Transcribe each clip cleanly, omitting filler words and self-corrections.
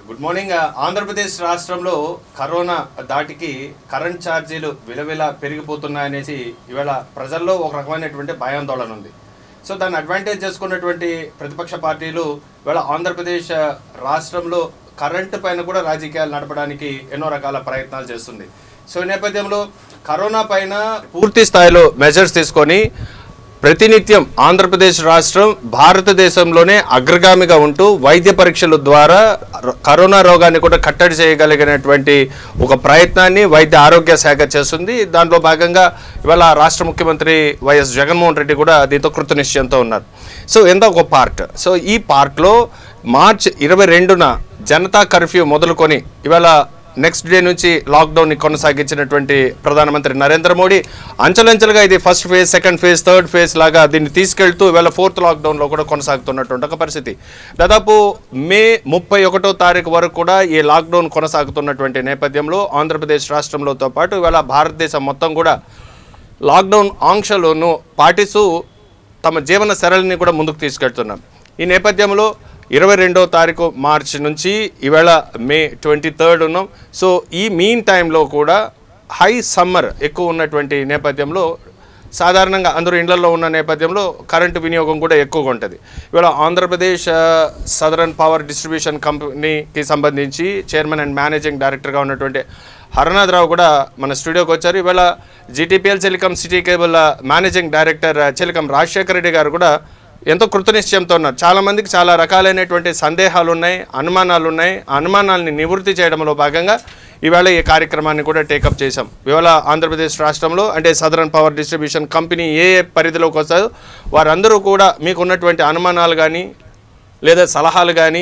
Good morning. Andhra Pradesh రాష్ట్రంలో corona దాటికి current ఛార్జీలు విలవిల పెరిగిపోతున్నాయనేసి ఇవాళ ప్రజల్లో ఒక రకమైనటువంటి భయాందోళన ఉంది. సో దాన్ని అడ్వాంటేజ్ చేసుకున్నటువంటి ప్రతిపక్ష పార్టీలు ఇవాళ ఆంధ్రప్రదేశ్ రాష్ట్రంలో కరెంటు పైన కూడా రాజకీయాలు నడపడానికి ఎన్నో రకాల ప్రయత్నాలు చేస్తుంది. సో ఈ నేపథ్యంలో కరోనా పైన పూర్తి స్థాయిలో మెజర్స్ తీసుకొని ప్రతినిత్యం ఆంధ్రప్రదేశ్ రాష్ట్రం భారతదేశంలోనే అగ్రగామిగా ఉంటూ వైద్య పరీక్షల ద్వారా కరోనా రోగాన్ని కూడా కట్టడి చేయగలిగినటువంటి ఒక ప్రయత్నాన్ని వైద్య ఆరోగ్య శాఖ చేస్తుంది. దాంట్లో భాగంగా ఇవాళ రాష్ట్ర ముఖ్యమంత్రి వైఎస్ జగన్మోహన్ రెడ్డి కూడా దీంతో కృతనిశ్చయంతో ఉన్నారు. సో ఎంత ఒక పార్ట్. సో ఈ పార్ట్లో మార్చి 22న జనతా కర్ఫ్యూ మొదలుకొని ఇవాళ నెక్స్ట్ డే నుంచి లాక్డౌన్ని కొనసాగించినటువంటి ప్రధానమంత్రి నరేంద్ర మోడీ అంచెలంచెలుగా ఇది first phase, second phase, third phase లాగా దీన్ని తీసుకెళ్తూ ఇవాళ 4th లాక్డౌన్లో కూడా కొనసాగుతున్నటువంటి ఒక పరిస్థితి. దాదాపు మే 31వ తారీఖు వరకు కూడా ఈ లాక్డౌన్ కొనసాగుతున్నటువంటి నేపథ్యంలో ఆంధ్రప్రదేశ్ రాష్ట్రంలోతో పాటు ఇవాళ భారతదేశం మొత్తం కూడా లాక్డౌన్ ఆంక్షలను పాటిస్తూ తమ జీవన శైలిని కూడా ముందుకు తీసుకెళ్తున్నాం. ఈ నేపథ్యంలో 22వ తారీఖు మార్చి నుంచి ఈవేళ మే 23rd ఉన్నాం. సో ఈ మీన్ టైంలో కూడా హై సమ్మర్ ఎక్కువ ఉన్నటువంటి నేపథ్యంలో సాధారణంగా అందరూ ఇళ్లలో ఉన్న నేపథ్యంలో కరెంటు వినియోగం కూడా ఎక్కువగా ఉంటుంది. ఇవాళ ఆంధ్రప్రదేశ్ సదరన్ పవర్ డిస్ట్రిబ్యూషన్ కంపెనీకి సంబంధించి చైర్మన్ అండ్ మేనేజింగ్ డైరెక్టర్గా ఉన్నటువంటి హరనాథరావు కూడా మన స్టూడియోకి వచ్చారు. ఇవాళ GTPL telecom city cable managing director Chelikam Rajasekhara Reddy గారు కూడా ఎంతో కృతనిశ్చయంతో ఉన్నారు. చాలామందికి చాలా రకాలైనటువంటి సందేహాలు ఉన్నాయి, అనుమానాలు ఉన్నాయి. అనుమానాలని నివృత్తి చేయడంలో భాగంగా ఇవాళ ఈ కార్యక్రమాన్ని కూడా టేకప్ చేశాం. ఇవాళ ఆంధ్రప్రదేశ్ రాష్ట్రంలో అంటే సదరన్ పవర్ డిస్ట్రిబ్యూషన్ కంపెనీ ఏ పరిధిలోకి వస్తుందో వారందరూ కూడా మీకు ఉన్నటువంటి అనుమానాలు కానీ లేదా సలహాలు కానీ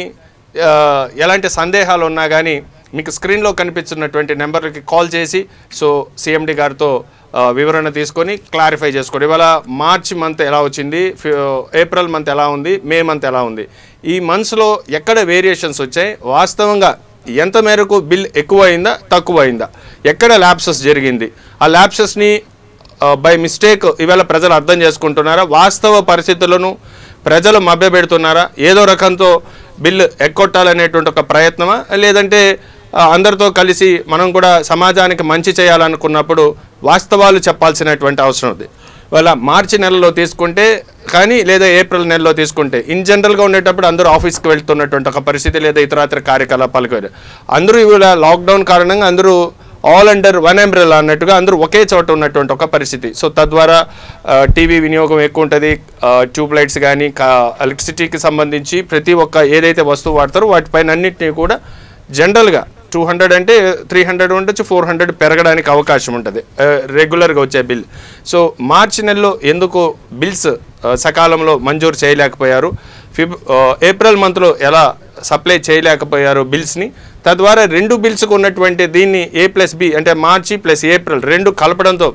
ఎలాంటి సందేహాలు ఉన్నా కానీ మీకు స్క్రీన్లో కనిపిస్తున్నటువంటి నెంబర్లకి కాల్ చేసి సో సిఎండి గారితో వివరణ తీసుకొని క్లారిఫై చేసుకోండి. ఇవాళ మార్చి మంత్ ఎలా వచ్చింది, ఏప్రిల్ మంత్ ఎలా ఉంది, మే మంత్ ఎలా ఉంది, ఈ మంత్స్లో ఎక్కడ వేరియేషన్స్ వచ్చాయి, వాస్తవంగా ఎంత మేరకు బిల్ ఎక్కువ అయిందా తక్కువ అయిందా, ఎక్కడ ల్యాప్సెస్ జరిగింది, ఆ ల్యాప్సెస్ని బై మిస్టేక్ ఇవాళ ప్రజలు అర్థం చేసుకుంటున్నారా, వాస్తవ పరిస్థితులను ప్రజలు మభ్యపెడుతున్నారా, ఏదో రకంతో బిల్లు ఎక్కొట్టాలనేటువంటి ఒక ప్రయత్నమా, లేదంటే అందరితో కలిసి మనం కూడా సమాజానికి మంచి చేయాలనుకున్నప్పుడు వాస్తవాలు చెప్పాల్సినటువంటి అవసరం ఉంది. వాళ్ళ మార్చి నెలలో తీసుకుంటే కానీ లేదా ఏప్రిల్ నెలలో తీసుకుంటే ఇన్ జనరల్గా ఉండేటప్పుడు అందరూ ఆఫీస్కి వెళ్తున్నటువంటి ఒక పరిస్థితి లేదా ఇతరాతర కార్యకలాపాలకు అందరూ ఇవాళ లాక్డౌన్ కారణంగా అందరూ ఆల్ అండర్ వన్ అంబ్రెల్లా అన్నట్టుగా అందరూ ఒకే చోట ఉన్నటువంటి ఒక పరిస్థితి. సో తద్వారా టీవీ వినియోగం ఎక్కువ ఉంటుంది, ట్యూబ్ లైట్స్ కానీ ఎలక్ట్రిసిటీకి సంబంధించి ప్రతి ఒక్క ఏదైతే వస్తువు వాడతారో వాటిపైన అన్నింటినీ కూడా జనరల్గా 200 అంటే 300 ఉండొచ్చు, 400 పెరగడానికి అవకాశం ఉంటుంది రెగ్యులర్గా వచ్చే బిల్. సో మార్చి నెలలో ఎందుకు బిల్స్ సకాలంలో మంజూరు చేయలేకపోయారు, ఏప్రిల్ మంత్లో ఎలా సప్లై చేయలేకపోయారు బిల్స్ని, తద్వారా రెండు బిల్స్కు ఉన్నటువంటి దీన్ని A+B అంటే మార్చి ప్లస్ ఏప్రిల్ రెండు కలపడంతో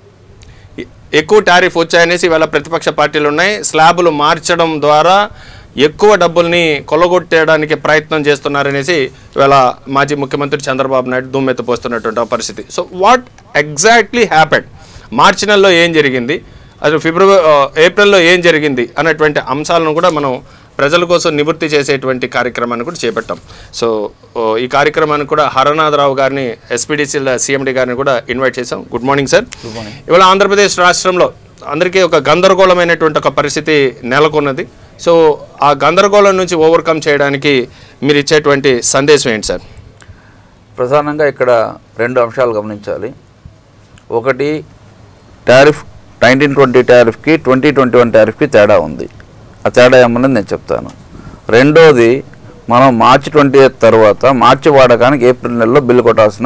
ఎక్కువ టారిఫ్ వచ్చాయనేసి ఇవాళ ప్రతిపక్ష పార్టీలు ఉన్నాయి. స్లాబులు మార్చడం ద్వారా ఎక్కువ డబ్బుల్ని కొల్లగొట్టేయడానికి ప్రయత్నం చేస్తున్నారనేసి ఇవాళ మాజీ ముఖ్యమంత్రి చంద్రబాబు నాయుడు దుమ్మెత్తిపోస్తున్నటువంటి పరిస్థితి. సో వాట్ ఎగ్జాక్ట్లీ హ్యాపెండ్, మార్చి నెలలో ఏం జరిగింది, అసలు ఏప్రిల్లో ఏం జరిగింది అన్నటువంటి అంశాలను కూడా మనం ప్రజల కోసం నివృత్తి చేసేటువంటి కార్యక్రమాన్ని కూడా చేపట్టాం. సో ఈ కార్యక్రమాన్ని కూడా హరనాథరావు గారిని ఎస్పీడీసీల సిఎండి గారిని కూడా ఇన్వైట్ చేశాం. Good morning sir. Good morning. ఇవాళ ఆంధ్రప్రదేశ్ రాష్ట్రంలో అందరికీ ఒక గందరగోళమైనటువంటి ఒక పరిస్థితి నెలకొన్నది. సో ఆ గందరగోళం నుంచి ఓవర్కమ్ చేయడానికి మీరు ఇచ్చేటువంటి సందేశం ఏంటి సార్? ప్రధానంగా ఇక్కడ రెండు అంశాలు గమనించాలి. ఒకటి, టారిఫ్ 1920 టారిఫ్కి 2021 టారిఫ్కి తేడా ఉంది. ఆ తేడా ఏమన్నది నేను చెప్తాను. రెండోది, మనం మార్చి 28 తర్వాత మార్చి వాడకానికి ఏప్రిల్ నెలలో బిల్లు కొట్టాల్సిన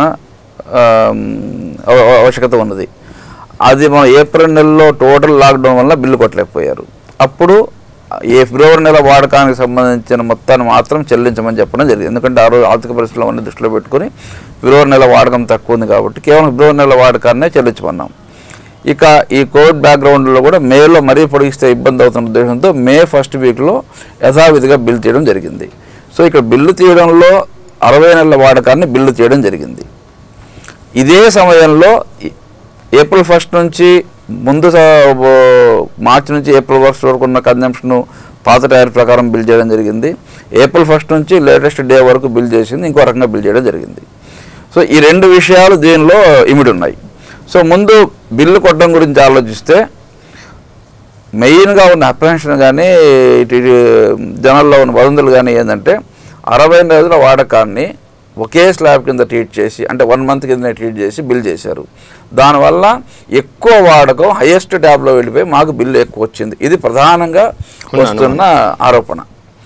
ఆవశ్యకత ఉన్నది. అది మనం ఏప్రిల్ నెలలో టోటల్ లాక్డౌన్ వల్ల బిల్లు కొట్టలేకపోయారు. అప్పుడు ఈ ఫిబ్రవరి నెల వాడకానికి సంబంధించిన మొత్తాన్ని మాత్రం చెల్లించమని చెప్పడం జరిగింది. ఎందుకంటే ఆ రోజు ఆర్థిక పరిస్థితులు అన్నీ దృష్టిలో పెట్టుకుని ఫిబ్రవరి నెల వాడకం తక్కువ ఉంది కాబట్టి కేవలం ఫిబ్రవరి నెల వాడకాన్నే చెల్లించమన్నాం. ఇక ఈ కోవిడ్ బ్యాక్గ్రౌండ్లో కూడా మేలో మరీ పొడిగిస్తే ఇబ్బంది అవుతున్న ఉద్దేశంతో మే ఫస్ట్ వీక్లో యథావిధిగా బిల్లు తీయడం జరిగింది. సో ఇక్కడ బిల్లు తీయడంలో 60 నెలల వాడకాన్ని బిల్లు చేయడం జరిగింది. ఇదే సమయంలో ఏప్రిల్ 1 నుంచి ముందు మార్చి నుంచి ఏప్రిల్ 1 వరకు ఉన్న కన్జంప్షన్ పాత టారిఫ్ ప్రకారం బిల్ చేయడం జరిగింది. ఏప్రిల్ 1 నుంచి లేటెస్ట్ డే వరకు బిల్ చేసింది ఇంకో రకంగా బిల్ చేయడం జరిగింది. సో ఈ 2 విషయాలు దీనిలో ఇమిడి ఉన్నాయి. సో ముందు బిల్లు కొట్టడం గురించి ఆలోచిస్తే మెయిన్గా ఉన్న అప్రహెన్షన్ కానీ ఇటు జనాల్లో ఉన్న వదంతులు కానీ ఏంటంటే 60 రోజుల వాడకాన్ని ఒకే స్లాబ్ కింద ట్రీట్ చేసి అంటే 1 మంత్ కింద ట్రీట్ చేసి బిల్ చేశారు. దానివల్ల ఎక్కువ వాడకం హైయెస్ట్ ట్యాబ్లో వెళ్ళిపోయి మాకు బిల్లు ఎక్కువ వచ్చింది. ఇది ప్రధానంగా వస్తున్న ఆరోపణ.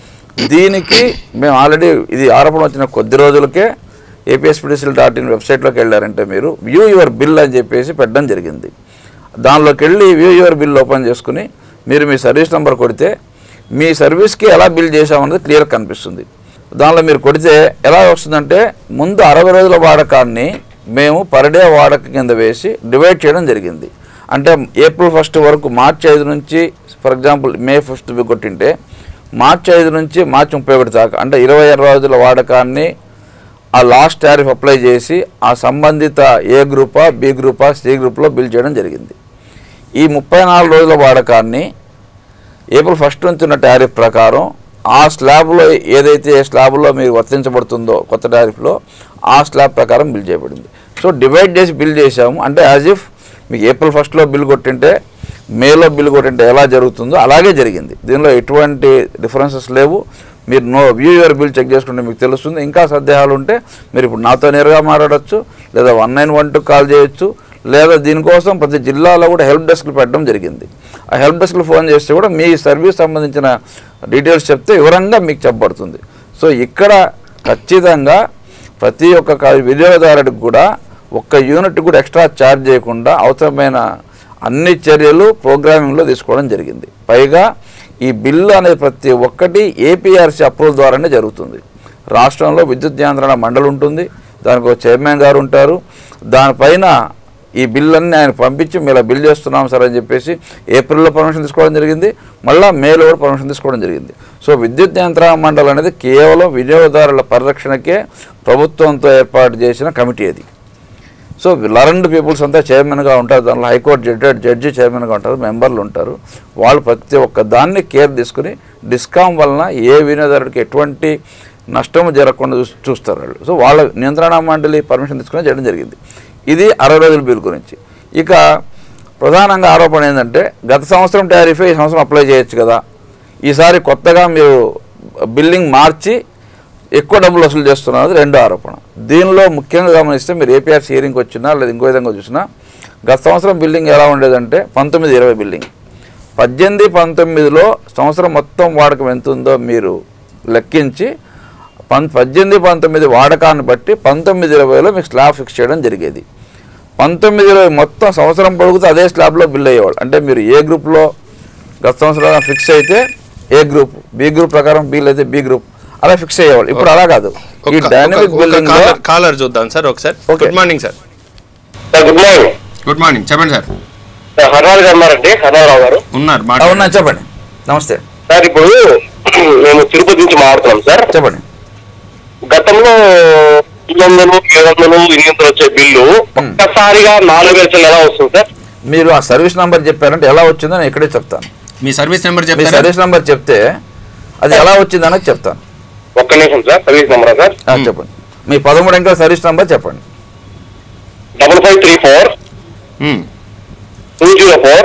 దీనికి మేము ఆల్రెడీ ఇది ఆరోపణ వచ్చిన కొద్ది రోజులకే APSPTCL.in వెబ్సైట్లోకి వెళ్ళారంటే మీరు వ్యూ యువర్ బిల్ అని చెప్పేసి పెట్టడం జరిగింది. దానిలోకి వెళ్ళి వ్యూ యువర్ బిల్ ఓపెన్ చేసుకుని మీరు మీ సర్వీస్ నెంబర్ కొడితే మీ సర్వీస్కి ఎలా బిల్ చేసామన్నది క్లియర్గా కనిపిస్తుంది. దానిలో మీరు కొడితే ఎలా వస్తుందంటే ముందు 60 రోజుల వాడకాన్ని మేము పర్ డే వాడక కింద వేసి డివైడ్ చేయడం జరిగింది. అంటే ఏప్రిల్ 1 వరకు మార్చి 5 నుంచి ఫర్ ఎగ్జాంపుల్ మే 1 కొట్టింటే మార్చి 5 నుంచి మార్చి 31 దాకా అంటే 26 రోజుల వాడకాన్ని ఆ లాస్ట్ టారిఫ్ అప్లై చేసి ఆ సంబంధిత ఏ గ్రూపా బి గ్రూపా సి గ్రూప్లో బిల్ చేయడం జరిగింది. ఈ 34 రోజుల వాడకాన్ని ఏప్రిల్ 1 నుంచి ఉన్న టారిఫ్ ప్రకారం ఆ స్లాబ్లో ఏదైతే స్లాబ్లో మీరు వర్తించబడుతుందో కొత్త టారిఫ్లో ఆ స్లాబ్ ప్రకారం బిల్ చేయబడింది. సో డివైడ్ చేసి బిల్ చేసాము. అంటే యాజ్ ఇఫ్ మీకు ఏప్రిల్ 1లో బిల్ కొట్టింటే మేలో బిల్ కొట్టింటే ఎలా జరుగుతుందో అలాగే జరిగింది. దీనిలో ఎటువంటి డిఫరెన్సెస్ లేవు. మీరు వ్యూ యువర్ బిల్ చెక్ చేసుకుంటే మీకు తెలుస్తుంది. ఇంకా సందేహాలు ఉంటే మీరు ఇప్పుడు నాతో నేరుగా మాట్లాడచ్చు, లేదా 1912 కాల్ చేయొచ్చు, లేదా దీనికోసం ప్రతి జిల్లాలో కూడా హెల్ప్ డెస్క్లు పెట్టడం జరిగింది. ఆ హెల్ప్ డెస్క్లు ఫోన్ చేస్తే కూడా మీ సర్వీస్ సంబంధించిన డీటెయిల్స్ చెప్తే వివరంగా మీకు చెప్పబడుతుంది. సో ఇక్కడ ఖచ్చితంగా ప్రతి ఒక్క వినియోగదారుడికి కూడా ఒక్క యూనిట్ కూడా ఎక్స్ట్రా ఛార్జ్ చేయకుండా అవసరమైన అన్ని చర్యలు ప్రోగ్రామింగ్లో తీసుకోవడం జరిగింది. పైగా ఈ బిల్లు అనేది ప్రతి ఒక్కటి APRC అప్రూవల్ ద్వారానే జరుగుతుంది. రాష్ట్రంలో విద్యుత్ నియంత్రణ మండలి ఉంటుంది, దానికి ఒక చైర్మన్ గారు ఉంటారు. దానిపైన ఈ బిల్లన్నీ ఆయన పంపించి మీరు బిల్ చేస్తున్నాం సార్ అని చెప్పేసి ఏప్రిల్లో పర్మిషన్ తీసుకోవడం జరిగింది, మళ్ళీ మేలో కూడా పర్మిషన్ తీసుకోవడం జరిగింది. సో విద్యుత్ నియంత్రణ మండలి అనేది కేవలం వినియోగదారుల పరిరక్షణకే ప్రభుత్వంతో ఏర్పాటు చేసిన కమిటీ అది. సో లర్న్డ్ పీపుల్స్ అంతా చైర్మన్గా ఉంటారు, దానిలో హైకోర్టు జడ్జి చైర్మన్గా ఉంటారు, మెంబర్లు ఉంటారు. వాళ్ళు ప్రతి ఒక్క దాన్ని కేర్ తీసుకుని డిస్కామ్ వలన ఏ వినియోగదారుడికి ఎటువంటి నష్టము జరగకుండా చూస్తారు వాళ్ళు. సో వాళ్ళ నియంత్రణ మండలి పర్మిషన్ తీసుకుని చేయడం జరిగింది. ఇది 60 రోజుల బిల్ గురించి. ఇక ప్రధానంగా ఆరోపణ ఏంటంటే గత సంవత్సరం టారిఫే ఈ సంవత్సరం అప్లై చేయొచ్చు కదా, ఈసారి కొత్తగా మీరు బిల్లింగ్ మార్చి ఎక్కువ డబ్బులు వసూలు చేస్తున్నది రెండో ఆరోపణ. దీనిలో ముఖ్యంగా గమనిస్తే మీరు APRC హియరింగ్కి వచ్చినా లేదా ఇంకో విధంగా చూసినా గత సంవత్సరం బిల్లింగ్ ఎలా ఉండేదంటే 19-20 బిల్లింగ్, 18-19లో సంవత్సరం మొత్తం వాడకం ఎంత ఉందో మీరు లెక్కించి 18-19 వాడకాన్ని బట్టి 19-20లో మీకు స్లాబ్ ఫిక్స్ చేయడం జరిగేది. 19-20 మొత్తం సంవత్సరం పొడుగుతూ అదే స్లాబ్లో బిల్ అయ్యేవాళ్ళు. అంటే మీరు ఏ గ్రూప్లో గత సంవత్సరం ఫిక్స్ అయితే ఏ గ్రూప్, బి గ్రూప్ ప్రకారం బిల్ అయితే బి గ్రూప్ అలా ఫిక్స్ అయ్యేవాళ్ళు. ఇప్పుడు అలా కాదు. ఈ డైనమిక్ బిల్లింగ్ కాలర్ చూద్దాం సార్ ఒకసారి. Good morning sir. Good morning. Good morning, చెప్పండి సార్. హర్నాథ్ గారు ఉన్నారండి? హర్నాథ్ గారు ఉన్నారు, చెప్పండి. నమస్తే సార్. ఇప్పుడు మేము తిరుపతి నుంచి మాట్లాడుతున్నాం సార్. చెప్పండి. గతంలో 200, 700, 800 వచ్చే బిల్లు ఒక్కసారిగా 4000 ఎలా వస్తుంది సార్? మీరు ఆ సర్వీస్ నెంబర్ చెప్పారంటే ఎలా వచ్చిందో నేను ఇక్కడే చెప్తాను. మీ సర్వీస్ నెంబర్ సర్వీస్ నెంబర్ చెప్తే అది ఎలా వచ్చిందన్నది చెప్తాను. ఒక్క నిమిషం సార్. సర్వీస్ నెంబర్ సార్ చెప్పండి. మీ 13 అంకెల సర్వీస్ నెంబర్ చెప్పండి. 5534 204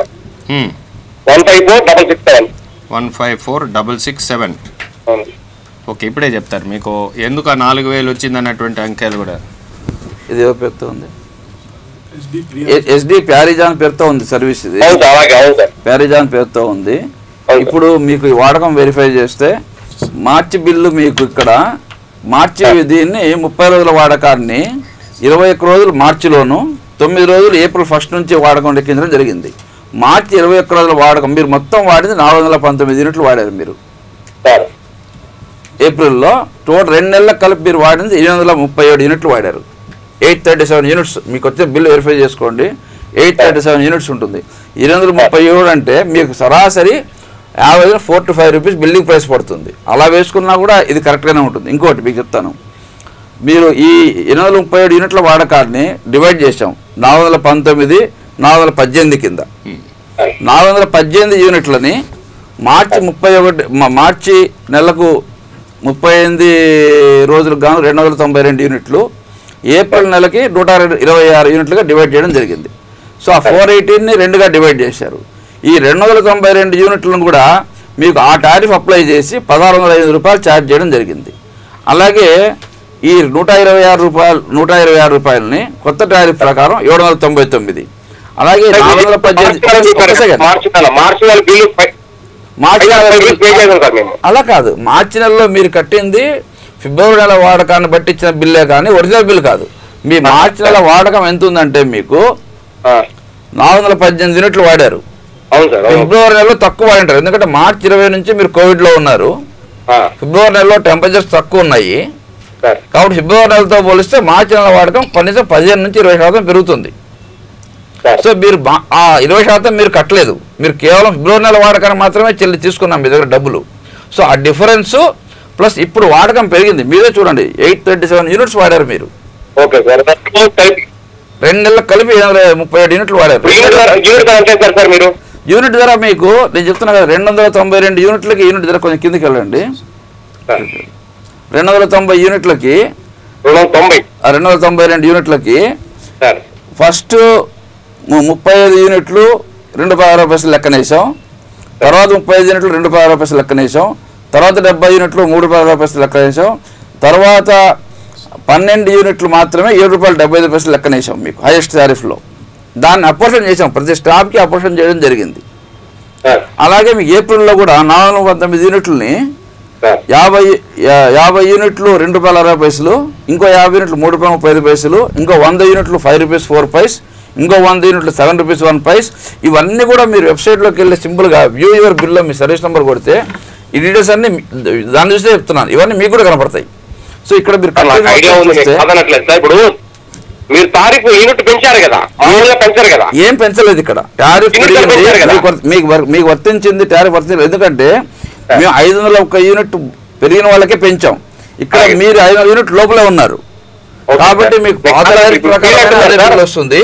154 154 667. ఓకే, ఇప్పుడే చెప్తారు మీకు ఎందుకు ఆ 4000 వచ్చింది అన్నటువంటి అంకెలు కూడా. ఇది ఏ పేరుతో ఉంది? SD ప్యారిజాన్ పేరుతో ఉంది సర్వీస్. ఇది ప్యారిజాన్ పేరుతో ఉంది. ఇప్పుడు మీకు ఈ వాడకం వెరిఫై చేస్తే మార్చి బిల్లు మీకు ఇక్కడ మార్చి దీన్ని 30 రోజుల వాడకాన్ని 21 రోజులు మార్చిలోను 9 రోజులు ఏప్రిల్ 1 నుంచి వాడకం లెక్కించడం జరిగింది. మార్చి 21 రోజుల వాడకం మీరు మొత్తం వాడింది 419 యూనిట్లు వాడారు మీరు. ఏప్రిల్లో టోటల్ 2 నెలలకు కలిపి మీరు వాడింది 837 యూనిట్లు వాడారు. 837 యూనిట్స్ మీకు వచ్చే బిల్లు వెరిఫై చేసుకోండి. 837 యూనిట్స్ ఉంటుంది. 837 అంటే మీకు సరాసరి average 4 to 5 rupees billing price పడుతుంది. అలా వేసుకున్నా కూడా ఇది కరెక్ట్గానే ఉంటుంది. ఇంకోటి మీకు చెప్తాను, మీరు ఈ 837 యూనిట్ల వాడకాన్ని డివైడ్ చేసాం 419, 418 కింద. 418 యూనిట్లని మార్చి నెలకు 38 రోజులకు గాను 292 యూనిట్లు, ఏప్రిల్ నెలకి 126 యూనిట్లుగా డివైడ్ చేయడం జరిగింది. సో ఆ 418ని 2గా డివైడ్ చేశారు. ఈ 292 యూనిట్లను కూడా మీకు ఆ టారిఫ్ అప్లై చేసి 1605 రూపాయలు ఛార్జ్ చేయడం జరిగింది. అలాగే ఈ 126 రూపాయలని కొత్త టారిఫ్ ప్రకారం 799. అలాగే 418 అలా కాదు, మార్చి నెలలో మీరు కట్టింది ఫిబ్రవరి నెల వాడకాన్ని బట్టి ఇచ్చిన బిల్లే కానీ ఒరిజినల్ బిల్ కాదు. మీ మార్చి నెల వాడకం ఎంత ఉందంటే మీకు 418 యూనిట్లు వాడారు. ఫిబ్రవరి నెలలో తక్కువ వాడింటారు, ఎందుకంటే మార్చి 20 నుంచి మీరు కోవిడ్లో ఉన్నారు. ఫిబ్రవరి నెలలో టెంపరేచర్స్ తక్కువ ఉన్నాయి కాబట్టి ఫిబ్రవరి నెలతో పోలిస్తే మార్చి నెల వాడకం కనీసం 15 నుంచి 20% పెరుగుతుంది. సో మీరు ఆ 20% మీరు కట్టలేదు, మీరు కేవలం ఫిబ్రవరి నెల వాడకాన్ని మాత్రమే తీసుకున్నాం మీ దగ్గర డబ్బులు. సో ఆ డిఫరెన్స్ ప్లస్ ఇప్పుడు వాడకం పెరిగింది, మీరే చూడండి 837 యూనిట్స్ వాడారు మీరు. 2 నెలలకు కలిపి 37 యూనిట్లు వాడారు. యూనిట్ ధర మీకు నేను చెప్తున్నా కదా 292 యూనిట్లకి యూనిట్ ధర కొంచెం కిందకి వెళ్ళండి. 290 యూనిట్లకి 292 యూనిట్లకి ఫస్ట్ 35 యూనిట్లు 2.60 పైసలు లెక్కనేసాం, తర్వాత 35 యూనిట్లు 2.60 పైసలు లెక్కనేసాం, తర్వాత 70 యూనిట్లు 3.60 పైసలు లెక్కనేసాం, తర్వాత 12 యూనిట్లు మాత్రమే 7.75 రూపాయలు లెక్కనేసాం మీకు హైయెస్ట్ టారిఫ్లో. దాన్ని అపోర్షన్ చేసాం, ప్రతి స్టాఫ్కి అపోర్షన్ చేయడం జరిగింది. అలాగే మీకు ఏప్రిల్లో కూడా 419 యూనిట్లని 50 యూనిట్లు 2.60 పైసలు, ఇంకో 50 యూనిట్లు 3.35 పైసలు, ఇంకో 100 యూనిట్లు 5 రూపీస్ 4 పైస్, ఇంకో 100 యూనిట్లు 7 రూపీస్ 1 పైస్. ఇవన్నీ కూడా మీరు వెబ్సైట్లోకి వెళ్ళి సింపుల్గా వ్యూ యువర్ బిల్లో మీ సర్వీస్ నెంబర్ కొడితే ఈ డీటెయిల్స్ అన్ని దాని చూస్తే చెప్తున్నాను, ఇవన్నీ మీకు కూడా కనపడతాయి. సో ఇక్కడ మీరు ఇప్పుడు మీరు తారీఫ్ యూనిట్ పెంచారు కదా, పెంచారు కదా, ఏం పెంచలేదు ఇక్కడ. టారిఫ్ మీకు వర్తించింది, టారిఫ్ వర్తించలేదు. ఎందుకంటే మేము 501 యూనిట్ పెరిగిన వాళ్ళకే పెంచాం, ఇక్కడ మీరు 500 యూనిట్ లోపలే ఉన్నారు కాబట్టి మీకు పాత టారిఫ్ ప్రకారం వస్తుంది.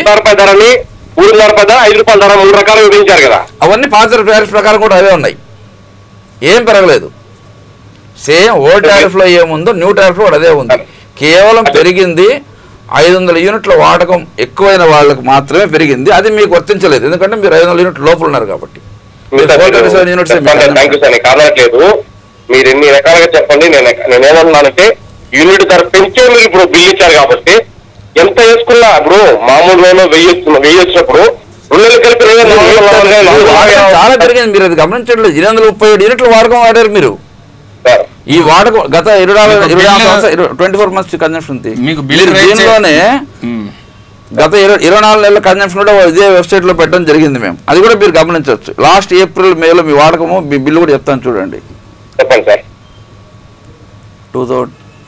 అవన్నీ పాత టారిఫ్ ప్రకారం కూడా అవే ఉన్నాయి, ఏం పెరగలేదు. సేమ్ ఓల్డ్ టారిఫ్లో ఏముందో న్యూ టారిఫ్లో కూడా అదే ఉంది. కేవలం పెరిగింది 500 యూనిట్ల వాడకం ఎక్కువైన వాళ్ళకి మాత్రమే పెరిగింది, అది మీకు వర్తించలేదు ఎందుకంటే మీరు 500 యూనిట్లు లోపల ఉన్నారు కాబట్టి. కాదనట్లేదు, మీరు ఎన్ని రకాలుగా చెప్పండి. నేనేమన్నానంటే యూనిట్ ధర పెంచే మీరు ఇప్పుడు బిల్ ఇచ్చారు కాబట్టి ఎంత వేసుకున్నా ఇప్పుడు మామూలుగా 1000 వచ్చినప్పుడు 2 నెలలు కలిపి చాలా పెరిగింది. మీరు అది గమనించట్లేదు. 237 యూనిట్లు వాడకం వాడారు మీరు. ఈ వాడకం గత 24 మంత్స్ కన్జంప్షన్ ఉంది దీనిలోనే. గత 24 నెలల కన్జంప్షన్ కూడా ఇదే వెబ్సైట్ లో పెట్టడం జరిగింది మేము, అది కూడా మీరు గమనించవచ్చు. లాస్ట్ ఏప్రిల్ మేలో మీ వాడకము మీ బిల్లు కూడా చెప్తాను చూడండి. చెప్పండి సార్. 2000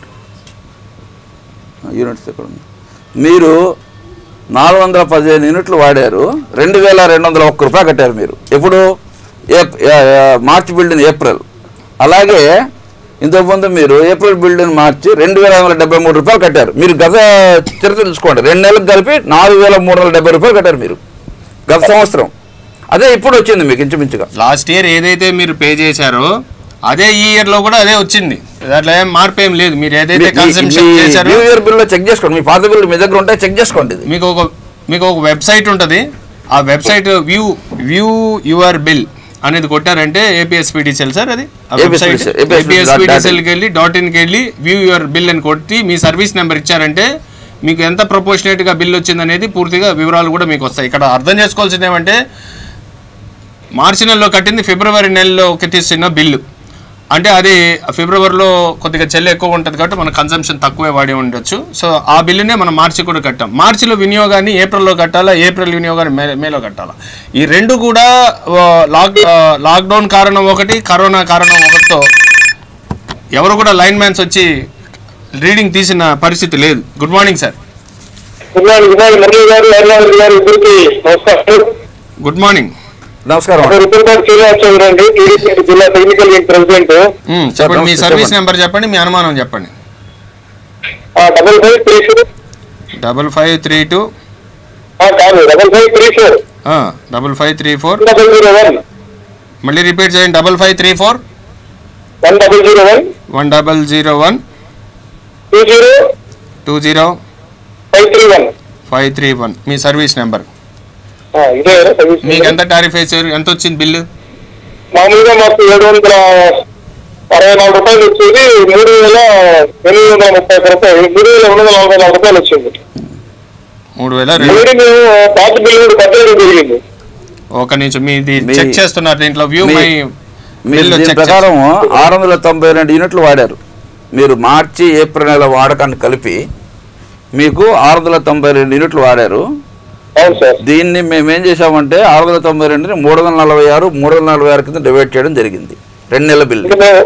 యూనిట్స్ ఎక్కడ ఉంది, మీరు 415 యూనిట్లు వాడారు, 2201 రూపాయలు కట్టారు మీరు. ఎప్పుడు మార్చి బిల్డింగ్ ఏప్రిల్. అలాగే ఇంతకుముందు మీరు ఏప్రిల్ బిల్డింగ్ మార్చి 2573 రూపాయలు కట్టారు మీరు. గత చరిత్ర చూసుకోండి, 2 నెలలకు కలిపి 4370 రూపాయలు కట్టారు మీరు గత సంవత్సరం. అదే ఇప్పుడు వచ్చింది మీకు ఇంచుమించుగా. లాస్ట్ ఇయర్ ఏదైతే మీరు పే చేశారో అదే ఈ ఇయర్ లో కూడా అదే వచ్చింది, దాంట్లో ఏం మార్పు ఏం లేదు. మీరు ఏదైతే కన్సంప్షన్ చేశారో న్యూ ఇయర్ బిల్ లో చెక్ చేసుకోండి, మీ పాత బిల్లు మీ దగ్గర ఉంటే చెక్ చేసుకోండి. మీకు ఒక వెబ్సైట్ ఉంటుంది, ఆ వెబ్సైట్ వ్యూ యువర్ బిల్ అనేది కొట్టారంటే ఏపీఎస్పీడీసీఎల్ సార్, అది వెబ్సైట్ ఏపీఎస్పీడీసీఎల్కి వెళ్ళి .inకి వెళ్ళి వ్యూ యువర్ బిల్ అని కొట్టి మీ సర్వీస్ నెంబర్ ఇచ్చారంటే మీకు ఎంత ప్రపోర్షనేట్గా బిల్ వచ్చింది అనేది పూర్తిగా వివరాలు కూడా మీకు వస్తాయి. ఇక్కడ అర్థం చేసుకోవాల్సింది ఏమంటే మార్చి నెలలో కట్టింది ఫిబ్రవరి నెలలోకి తీసిన బిల్లు, అంటే అది ఫిబ్రవరిలో కొద్దిగా చెల్లి ఎక్కువ ఉంటుంది కాబట్టి మన కన్సంప్షన్ తక్కువే వాడి ఉండొచ్చు. సో ఆ బిల్లునే మనం మార్చి కూడా కట్టాం. మార్చిలో వినియోగాన్ని ఏప్రిల్లో కట్టాలా, ఏప్రిల్ వినియోగాన్ని మేలో కట్టాలా. ఈ రెండు కూడా లాక్డౌన్ కారణం ఒకటి, కరోనా కారణం ఒకటితో ఎవరు కూడా లైన్ మ్యాన్స్ వచ్చి రీడింగ్ తీసిన పరిస్థితి లేదు. Good morning sir. Good morning. నమస్కారం. చెప్పండి, మీ సర్వీస్ నెంబర్ చెప్పండి, మీ అనుమానం చెప్పండి. 5532 5534 మళ్ళీ రిపీట్ చేయండి. 5534 1001 1001 20 531 మీ సర్వీస్ నెంబర్. ఇదే సర్వీస్. మీకు ఎంత టారిఫ్ వేసారు? ఎంత వచ్చింది బిల్లు? మామూలుగా మాకు 764 రూపాయలు వచ్చేది 3830 రూపాయలు 3244 రూపాయలు వచ్చింది. 3000 పాత బిల్లు కూడా కట్టడం జరిగింది. ఒక నిమిషం మీది చెక్ చేస్తున్నారు దీంట్లో వ్యూ మై బిల్ ప్రకారం 692 యూనిట్లు వాడారు. మీరు మార్చి ఏప్రిల్ నెల వాడకాన్ని కలిపి మీకు 692 యూనిట్లు వాడారు. దీన్ని మేమేం చేసామంటే 692ని 346 346 కింద డివైడ్ చేయడం జరిగింది. 2 నెలల బిల్లు.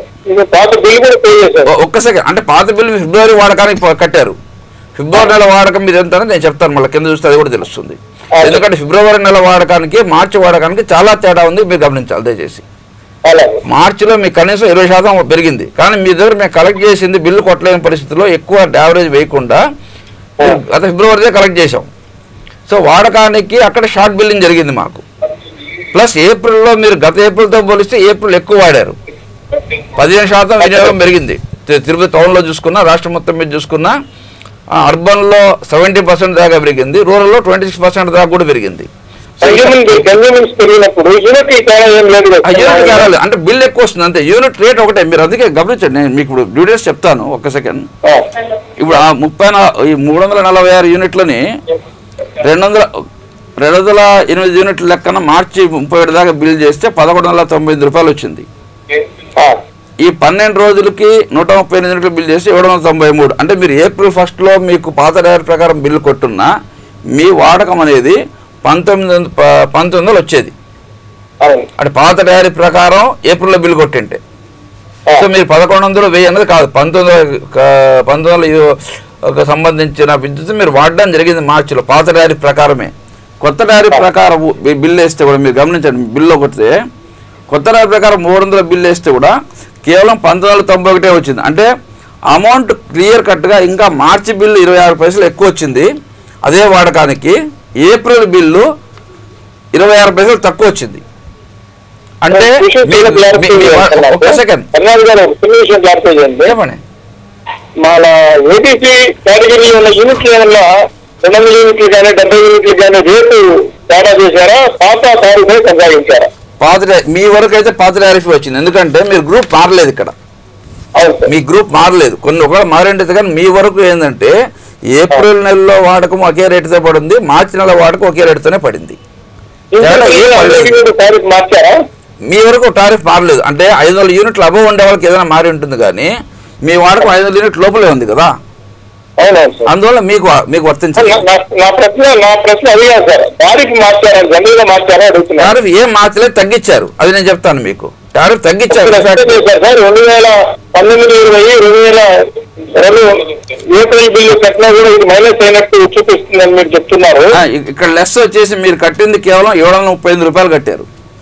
ఒక్క సెకండ్, అంటే పాత బిల్లు ఫిబ్రవరి వాడకానికి కట్టారు. ఫిబ్రవరి నెల వాడకం మీరు ఎంత నేను చెప్తాను, మళ్ళీ కింద చూస్తే అది కూడా తెలుస్తుంది. ఎందుకంటే ఫిబ్రవరి నెల వాడకానికి మార్చి వాడకానికి చాలా తేడా ఉంది, మీరు గమనించాలి దయచేసి. మార్చిలో మీకు కనీసం 20% పెరిగింది, కానీ మీ దగ్గర మేము కలెక్ట్ చేసింది బిల్లు కొట్టలేని పరిస్థితిలో ఎక్కువ యావరేజ్ వేయకుండా గత ఫిబ్రవరిదే కలెక్ట్ చేసాం. సో వాడకానికి అక్కడ షార్ట్ బిల్లింగ్ జరిగింది మాకు. ప్లస్ ఏప్రిల్లో మీరు గత ఏప్రిల్తో పోలిస్తే ఏప్రిల్ ఎక్కువ వాడారు, 15% వినియోగం పెరిగింది. తిరుపతి టౌన్లో చూసుకున్నా, రాష్ట్రం మొత్తం మీద చూసుకున్నా అర్బన్లో 70% దాకా పెరిగింది, రూరల్లో 26% దాకా కూడా పెరిగింది. అంటే బిల్ ఎక్కువ వస్తుంది అంతే, యూనిట్ రేట్ ఒకటే. మీరు అందుకే గమనించండి, నేను మీకు ఇప్పుడు డీటెయిల్స్ చెప్తాను ఒక్క సెకండ్. ఇప్పుడు ఆ 346 యూనిట్లని 208 యూనిట్ల లెక్కన మార్చి 37 దాకా బిల్ చేస్తే 1198 రూపాయలు వచ్చింది. ఈ 12 రోజులకి 138 యూనిట్లు బిల్ చేసి 793. అంటే మీరు ఏప్రిల్ 1లో మీకు పాత డైరీ ప్రకారం బిల్లు కొట్టున్నా మీ వాడకం అనేది 1900 వచ్చేది. అంటే పాత డైరీ ప్రకారం ఏప్రిల్లో బిల్లు కొట్టింటే సో మీరు 1100 1000 అన్నది కాదు, 1900 సంబంధించిన విద్యుత్ మీరు వాడడం జరిగింది మార్చిలో పాత డైరీ ప్రకారమే. కొత్త డైరీ ప్రకారం బిల్లు వేస్తే కూడా మీరు గమనించండి, బిల్లు కొడితే కొత్త డైరీ ప్రకారం 300 బిల్లు వేస్తే కూడా కేవలం 1991 వచ్చింది. అంటే అమౌంట్ క్లియర్ కట్గా ఇంకా మార్చి బిల్లు 26 పైసలు ఎక్కువ వచ్చింది. అదే వాడకానికి ఏప్రిల్ బిల్లు 26 పైసలు తక్కువ వచ్చింది. అంటే ఒక సెకండ్ చెప్పండి, మన ఏటీసీ కేటగిరీ ఉన్న యూనిట్లు ఏమన్నా 200 యూనిట్లు కానీ 70 యూనిట్లు కానీ రేటు తేడా చేశారా, పాత టారిఫ్ కొనసాగించారా? మీ వరకు అయితే పాత టారిఫ్ వచ్చింది, ఎందుకంటే మీరు గ్రూప్ మారలేదు. ఇక్కడ మీ గ్రూప్ మారలేదు, కొన్ని ఒకవేళ మారేంటే కానీ మీ వరకు ఏంటంటే ఏప్రిల్ నెలలో వాడకం ఒకే రేటుతో పడింది, మార్చి నెల వాడకం ఒకే రేటుతోనే పడింది. మీ వరకు టారిఫ్ మారలేదు. అంటే 500 యూనిట్లు అబవ్ ఉండే వాళ్ళకి ఏదైనా మారి ఉంటుంది, కానీ మీ వాడకం 500 యూనిట్ లోపలే ఉంది కదా, అందువల్ల మీకు వర్తించాలి. టారిఫ్ ఏం మార్చలేదు, తగ్గించారు. అది నేను చెప్తాను మీకు, టారిఫ్ తగ్గించారు. 2019-20 ఏప్రిల్ బిల్లు కట్టినా కూడా ఇది మైనస్ అయినట్టు చూపిస్తుందని మీరు చెప్తున్నారు. ఇక్కడ లెస్ వచ్చేసి మీరు కట్టింది కేవలం 735 రూపాయలు కట్టారు.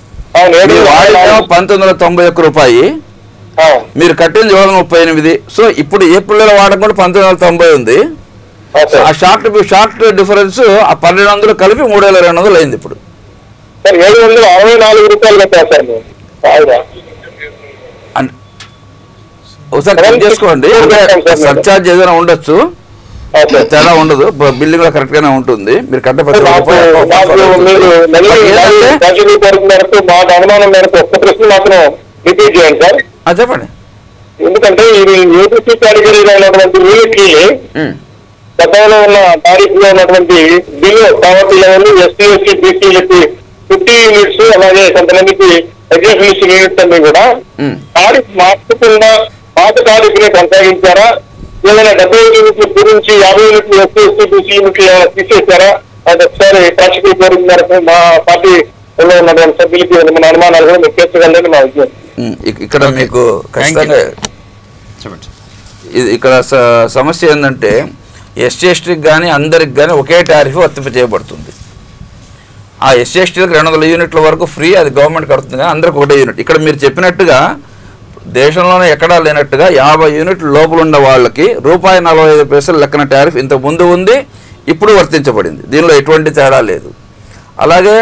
1991 రూపాయి, మీరు కట్టింది 738. సో ఇప్పుడు ఏప్రిల్ వాడకం 1990 ఉంది. ఆ షార్ట్ డిఫరెన్స్ ఆ 1200 కలిపి 3200 అయింది. ఇప్పుడు 764 రూపాయలు కట్టారు సార్. ఒకసారి చెక్ చేసుకోండి, సర్చార్జ్ ఏదైనా ఉండొచ్చు, తేడా ఉండదు, బిల్డింగ్ లో కరెక్ట్ గానే ఉంటుంది. మీరు కట్టే చెప్పండి. ఎందుకంటే ఇది ఏపీసీ కేటగిరీలో ఉన్నటువంటి యూనిట్కి గతంలో ఉన్న టారిఫ్ లో ఉన్నటువంటి బిల్లు పావర్టీ లెవెల్ ఎస్టీ ఎస్టీ బీసీలకి 50 యూనిట్స్, అలాగే కొంతమందికి ఎగ్జిస్టింగ్ యూనిట్స్ అన్ని కూడా టారిఫ్ మార్చకుండా పాత టారిఫ్ ని కొనసాగించారా, ఏదైనా 70 యూనిట్ల గురించి 50 యూనిట్లు ఎస్టీ ఎస్టీ బీసీ యూనిట్లు ఏమైనా తీసేశారా? అది ఒకసారి ప్రేక్షకుల కోరిక మేరకు మా పార్టీలో ఉన్నటువంటి సభ్యులకి మన అనుమానాలు కూడా మీరు తీర్చగలని మా విజ్ఞప్తి. ఇక్కడ మీకు ఖచ్చితంగా ఇక్కడ సమస్య ఏంటంటే ఎస్సీ ఎస్టీకి కానీ అందరికి కానీ ఒకే టారిఫ్ వర్తింప చేయబడుతుంది. ఆ ఎస్సీ ఎస్టీలకు 200 యూనిట్ల వరకు ఫ్రీ, అది గవర్నమెంట్ కడుతుంది, కానీ అందరికి ఒకటే యూనిట్. ఇక్కడ మీరు చెప్పినట్టుగా దేశంలోనే ఎక్కడా లేనట్టుగా 50 యూనిట్ల లోపల ఉన్న వాళ్ళకి ₹1.45 లెక్కన టారిఫ్ ఇంతకు ముందు ఉంది, ఇప్పుడు వర్తించబడింది. దీనిలో ఎటువంటి తేడా లేదు. అలాగే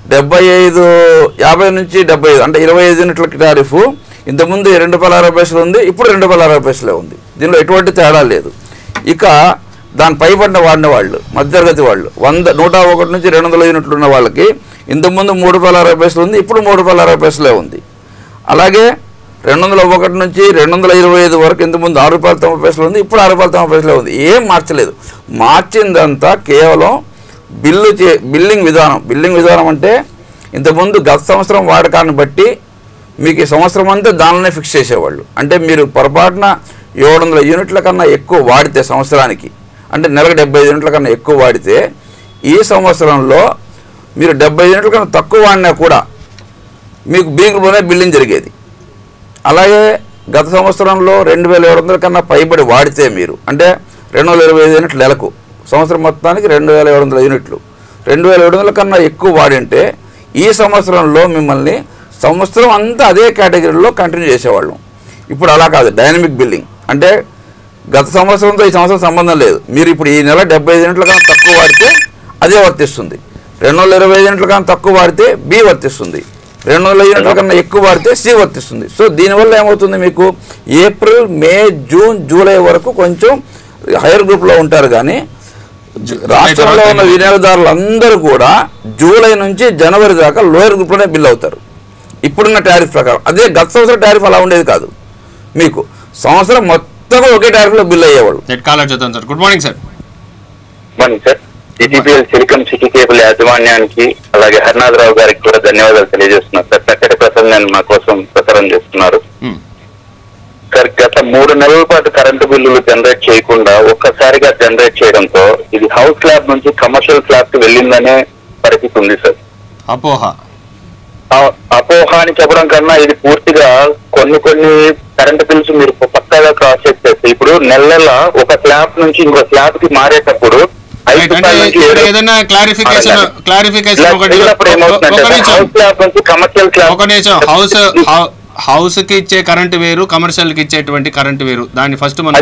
50 నుంచి 75 అంటే 25 యూనిట్లకి టారిఫ్ ఇంతకుముందు ₹2.60 ఉంది, ఇప్పుడు ₹2.60 ఉంది. దీనిలో ఎటువంటి తేడా లేదు. ఇక దాని పైబడిన వాడిన వాళ్ళు మధ్యతరగతి వాళ్ళు 101 నుంచి 200 యూనిట్లు ఉన్న వాళ్ళకి ఇంతకుముందు ₹3.60 ఉంది, ఇప్పుడు ₹3.60 ఉంది. అలాగే 201 నుంచి 225 వరకు ఇంతకుముందు ₹6.90 ఉంది, ఇప్పుడు ₹6.90 ఉంది. ఏం మార్చలేదు. మార్చిందంతా కేవలం బిల్లింగ్ విధానం అంటే ఇంతకుముందు గత సంవత్సరం వాడకాన్ని బట్టి మీకు ఈ సంవత్సరం అంతా దానిలోనే ఫిక్స్ చేసేవాళ్ళు. అంటే మీరు పొరపాటున 700 యూనిట్ల కన్నా ఎక్కువ వాడితే సంవత్సరానికి, అంటే నెలకు 75 యూనిట్ల కన్నా ఎక్కువ వాడితే ఈ సంవత్సరంలో మీరు 70 యూనిట్ల కన్నా తక్కువ వాడినా కూడా మీకు బి గ్రూప్లోనే బిల్లింగ్ జరిగేది. అలాగే గత సంవత్సరంలో 2700 కన్నా పైబడి వాడితే మీరు అంటే 225 యూనిట్లు నెలకు, సంవత్సరం మొత్తానికి 2700 యూనిట్లు, 2700 కన్నా ఎక్కువ వాడింటే ఈ సంవత్సరంలో మిమ్మల్ని సంవత్సరం అంతా అదే కేటగిరీలో కంటిన్యూ చేసేవాళ్ళం. ఇప్పుడు అలా కాదు, డైనమిక్ బిల్లింగ్. అంటే గత సంవత్సరంతో ఈ సంవత్సరం సంబంధం లేదు. మీరు ఇప్పుడు ఈ నెల 75 యూనిట్ల కన్నా తక్కువ వాడితే అదే వర్తిస్తుంది, 225 యూనిట్ల కన్నా తక్కువ వాడితే బి వర్తిస్తుంది, 200 యూనిట్ల కన్నా ఎక్కువ వాడితే సి వర్తిస్తుంది. సో దీనివల్ల ఏమవుతుంది, మీకు ఏప్రిల్, మే, జూన్, జూలై వరకు కొంచెం హైయర్ గ్రూప్లో ఉంటారు. కానీ రాష్ట్రంలో ఉన్న వినియోగదారులందరూ కూడా జూలై నుంచి జనవరి దాకా లోయర్ గ్రూప్లోనే బిల్ అవుతారు ఇప్పుడున్న టారిఫ్ ప్రకారం. అదే గత సంవత్సరం టారిఫ్ అలా ఉండేది కాదు. మీకు సంవత్సరం మొత్తం ఒకే టారిఫ్లో బిల్ అయ్యేవాళ్ళు. Good morning sir. Morning sir. CTPL silicon city cable యాజమాన్యానికి అలాగే హరినాథరావు గారికి కూడా ధన్యవాదాలు తెలియజేస్తున్నారు సార్. చక్కటి ప్రసంగాన్ని మా కోసం ప్రసారం చేస్తున్నారు సార్. గత 3 నెలల పాటు కరెంటు బిల్లులు జనరేట్ చేయకుండా ఒక్కసారిగా జనరేట్ చేయడంతో ఇది హౌస్ స్లాబ్ నుంచి కమర్షియల్ స్లాబ్ కి వెళ్ళిందనే పరిస్థితి ఉంది సార్. అపోహ అని చెప్పడం కన్నా ఇది పూర్తిగా కొన్ని కరెంటు బిల్స్ మీరు పక్కాగా క్రాస్ చెక్ చేస్తే ఇప్పుడు నెల ఒక స్లాబ్ నుంచి ఇంకో స్లాబ్ కి మారేటప్పుడు హౌస్ కి ఇచ్చే కరెంట్ వేరు, కమర్షియల్ కి ఇచ్చేటువంటి కరెంట్ వేరు. దాన్ని ఫస్ట్ మనం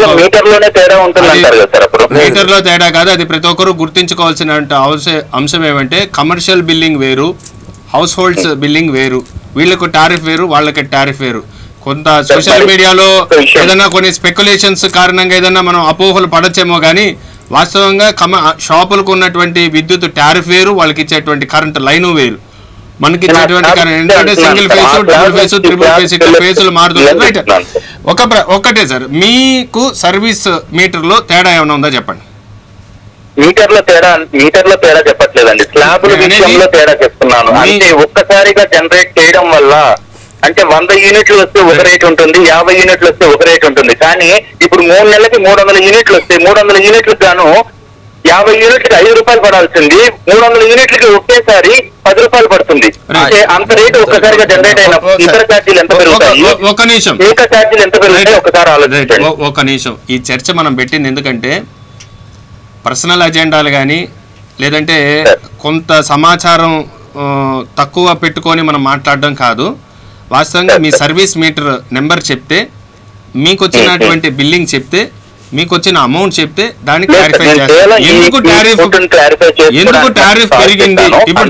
మీటర్ లో తేడా కాదు, అది ప్రతి ఒక్కరు గుర్తించుకోవాల్సిన అంశం ఏమంటే కమర్షియల్ బిల్లింగ్ వేరు, హౌస్ హోల్డ్స్ బిల్లింగ్ వేరు. వీళ్ళకు టారిఫ్ వేరు, వాళ్ళకి టారిఫ్ వేరు. కొంత సోషల్ మీడియాలో ఏదైనా కొన్ని స్పెక్యులేషన్స్ కారణంగా ఏదైనా మనం అపోహలు పడచ్చేమో కానీ వాస్తవంగా షాపులకు ఉన్నటువంటి విద్యుత్ టారిఫ్ వేరు, వాళ్ళకి ఇచ్చేటువంటి కరెంట్ లైను వేరు. మనకి ఇచ్చేటువంటి ఎందుకంటే single phase, double phase, triple phase ఇట్లా ఫేసులు మారుతుంది. రైట్. ఒక్కటే సార్, మీకు సర్వీస్ మీటర్ లో తేడా ఏమైనా ఉందా చెప్పండి. మీటర్ లో తేడా చెప్పట్లేదండి, స్లాబుల విషయంలో తేడా చెప్తున్నాను. అంటే ఒక్కసారిగా జనరేట్ చేయడం వల్ల అంటే 100 యూనిట్లు వస్తే ఒక రేట్ ఉంటుంది, 50 యూనిట్లు వస్తే ఒక రేట్ ఉంటుంది. కానీ ఇప్పుడు 3 నెలలకి 300 యూనిట్లు వస్తే 300 యూనిట్లకు గాను 50 యూనిట్లకి ₹5 పడాల్సింది 300 యూనిట్లకి ఒకేసారి ₹10 పడుతుంది. అంటే అంత రేటు ఒక్కసారిగా జనరేట్ అయినప్పుడు ఇతర ఛార్జీలు ఎంత పెరుగుతాయి, ఏక ఛార్జీలు ఎంత పెరుగుతాయి ఒకసారి ఆలోచించండి. ఒక నిమిషం. ఈ చర్చ మనం పెట్టింది ఎందుకంటే పర్సనల్ అజెండాలు కానీ లేదంటే కొంత సమాచారం తక్కువ పెట్టుకొని మనం మాట్లాడడం కాదు. వాస్తవంగా మీ సర్వీస్ మీటర్ నెంబర్ చెప్తే, మీకు వచ్చినటువంటి బిల్లింగ్ చెప్తే, మీకు వచ్చిన అమౌంట్ చెప్తే దాన్ని క్లారిఫై చేస్తాం. ఎందుకు టారిఫ్ పెరిగింది ఇప్పుడు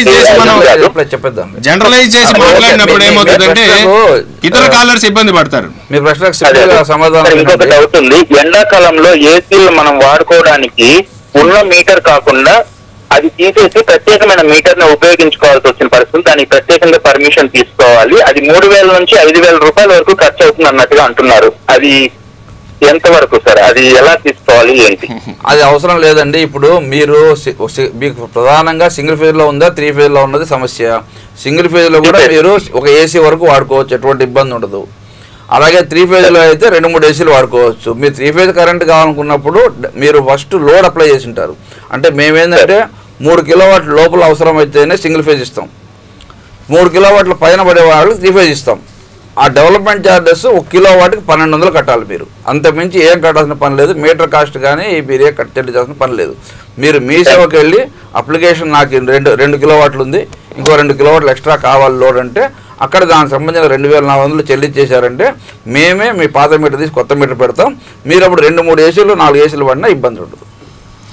జనరలైజ్ చేసి మాట్లాడినప్పుడు ఏమవుతుందంటే ఇతర కాలర్స్ ఇబ్బంది పడతారు. ఇంకొకటి అవుతుంది, ఎండాకాలంలో ఏసీలు మనం వాడుకోవడానికి ఉన్న మీటర్ కాకుండా అది తీసేసి ప్రత్యేకమైన మీటర్ ని ఉపయోగించుకోవాల్సి వచ్చిన పరిస్థితి. దానికి ప్రత్యేకంగా పర్మిషన్ తీసుకోవాలి. అది 3000 నుంచి 5000 రూపాయల వరకు ఖర్చు అవుతుంది అన్నట్టుగా అంటున్నారు. అది ఎంతవరకు సార్, అది ఎలా తీసుకోవాలి ఏంటి? అది అవసరం లేదండి. ఇప్పుడు మీరు మీకు ప్రధానంగా సింగిల్ ఫేజ్ లో ఉందా 3 ఫేజ్ లో ఉన్నది సమస్య. సింగిల్ ఫేజ్ లో కూడా మీరు ఒక ఏసీ వరకు వాడుకోవచ్చు, ఎటువంటి ఇబ్బంది ఉండదు. అలాగే 3 ఫేజ్ లో అయితే 2-3 ఏసీలు వాడుకోవచ్చు. మీరు 3 ఫేజ్ కరెంట్ కావాలనుకున్నప్పుడు మీరు ఫస్ట్ లోడ్ అప్లై చేసి ఉంటారు. అంటే మేమేంటంటే 3 కిలోవాట్ల లోపల అవసరం అయితేనే సింగిల్ ఫేజ్ ఇస్తాం, 3 కిలోవాట్ల పైన పడే వాళ్ళు 3 ఫేజ్ ఇస్తాం. ఆ డెవలప్మెంట్ ఛార్జెస్ 1 కిలోవాట్కి 1200 కట్టాలి. మీరు అంతకుమించి ఏం కట్టాల్సిన పని లేదు. మీటర్ కాస్ట్ కానీ మీరు ఏం చెల్లించాల్సిన పని లేదు. మీరు మీ సేవకి వెళ్ళి అప్లికేషన్ నాకు 2 కిలోవాట్లు ఉంది, ఇంకో 2 కిలోవాట్లు ఎక్స్ట్రా కావాలి లోడ్ అంటే అక్కడ దానికి సంబంధించిన 2400 చెల్లించేశారంటే మేమే మీ పాత మీటర్ తీసి కొత్త మీటర్ పెడతాం. మీరు అప్పుడు 2-3 ఏసీలు 4 ఏసీలు పడినా ఇబ్బంది ఉండదు.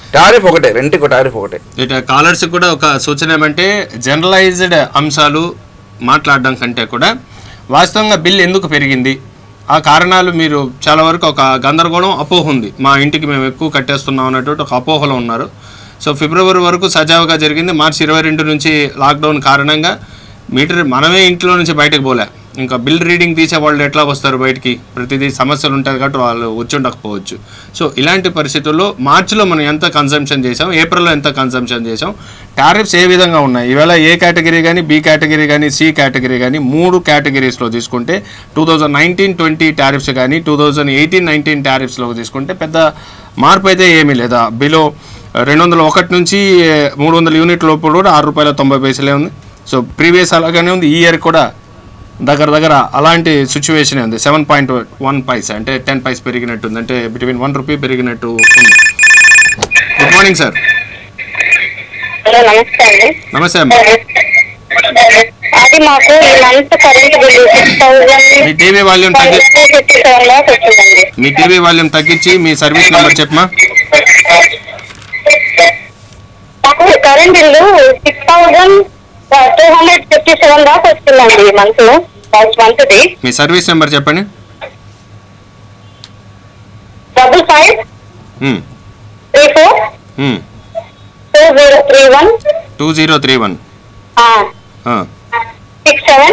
టారిఫ్ ఒకటే, రెంట్కి టారిఫ్ ఒకటే. కాలర్స్ కూడా ఒక సూచన ఏమంటే జనరలైజ్డ్ అంశాలు మాట్లాడడం కంటే కూడా వాస్తవంగా బిల్ ఎందుకు పెరిగింది ఆ కారణాలు మీరు చాలా వరకు ఒక గందరగోళం అపోహ ఉంది. మా ఇంటికి మేము ఎక్కువ కట్టేస్తున్నాం అన్నటువంటి ఒక అపోహలో ఉన్నారు. సో ఫిబ్రవరి వరకు సజావుగా జరిగింది. మార్చి 22 నుంచి లాక్డౌన్ కారణంగా మీటర్ మనమే ఇంట్లో నుంచి బయటకు పోలే. ఇంకా బిల్ రీడింగ్ తీసే వాళ్ళు ఎట్లా వస్తారు బయటికి? ప్రతిదీ సమస్యలు ఉంటాయి కాబట్టి వాళ్ళు వచ్చి ఉండకపోవచ్చు. సో ఇలాంటి పరిస్థితుల్లో మార్చిలో మనం ఎంత కన్సంప్షన్ చేసాం, ఏప్రిల్లో ఎంత కన్సంప్షన్ చేసాం, టారిఫ్స్ ఏ విధంగా ఉన్నాయి, ఈవేళ ఏ కేటగిరీ కానీ, బి కేటగిరీ కానీ, సి కేటగిరీ కానీ 3 కేటగిరీస్లో తీసుకుంటే 2019-20 టారిఫ్స్ కానీ 2018-19 టారిఫ్స్లో తీసుకుంటే పెద్ద మార్పు అయితే ఏమీ లేదా. బిలో 201 నుంచి 300 యూనిట్ లోపల కూడా ₹6.90 ఉంది. సో ప్రీవియస్ అలాగనే ఉంది. ఈ ఇయర్ కూడా దగ్గర అలాంటి సిచ్యువేషన్ ఉంది. 7.1 పైసా అంటే 10 పైస్ పెరిగినట్టుంది, అంటే బిట్వీన్ ₹1 పెరిగినట్టు ఉంది. Good morning sir. హలో, నమస్తే అండి. నమస్తే అమ్మా. అది మాకు ఈ మంత్ కరెంట్ బిల్ 6,000 మీ టీవీ వాల్యూమ్ వచ్చిందండి. మీ టీవీ వాల్యూమ్ తగ్గించి మీ సర్వీస్ నెంబర్ చెప్పమా. మాకు కరెంట్ బిల్లు 6,257 దాకా వస్తుందండి ఈ మంత్, ఫస్ట్ మంత్ ది. మీ సర్వీస్ నెంబర్ చెప్పండి. 55 34 2031 2031 67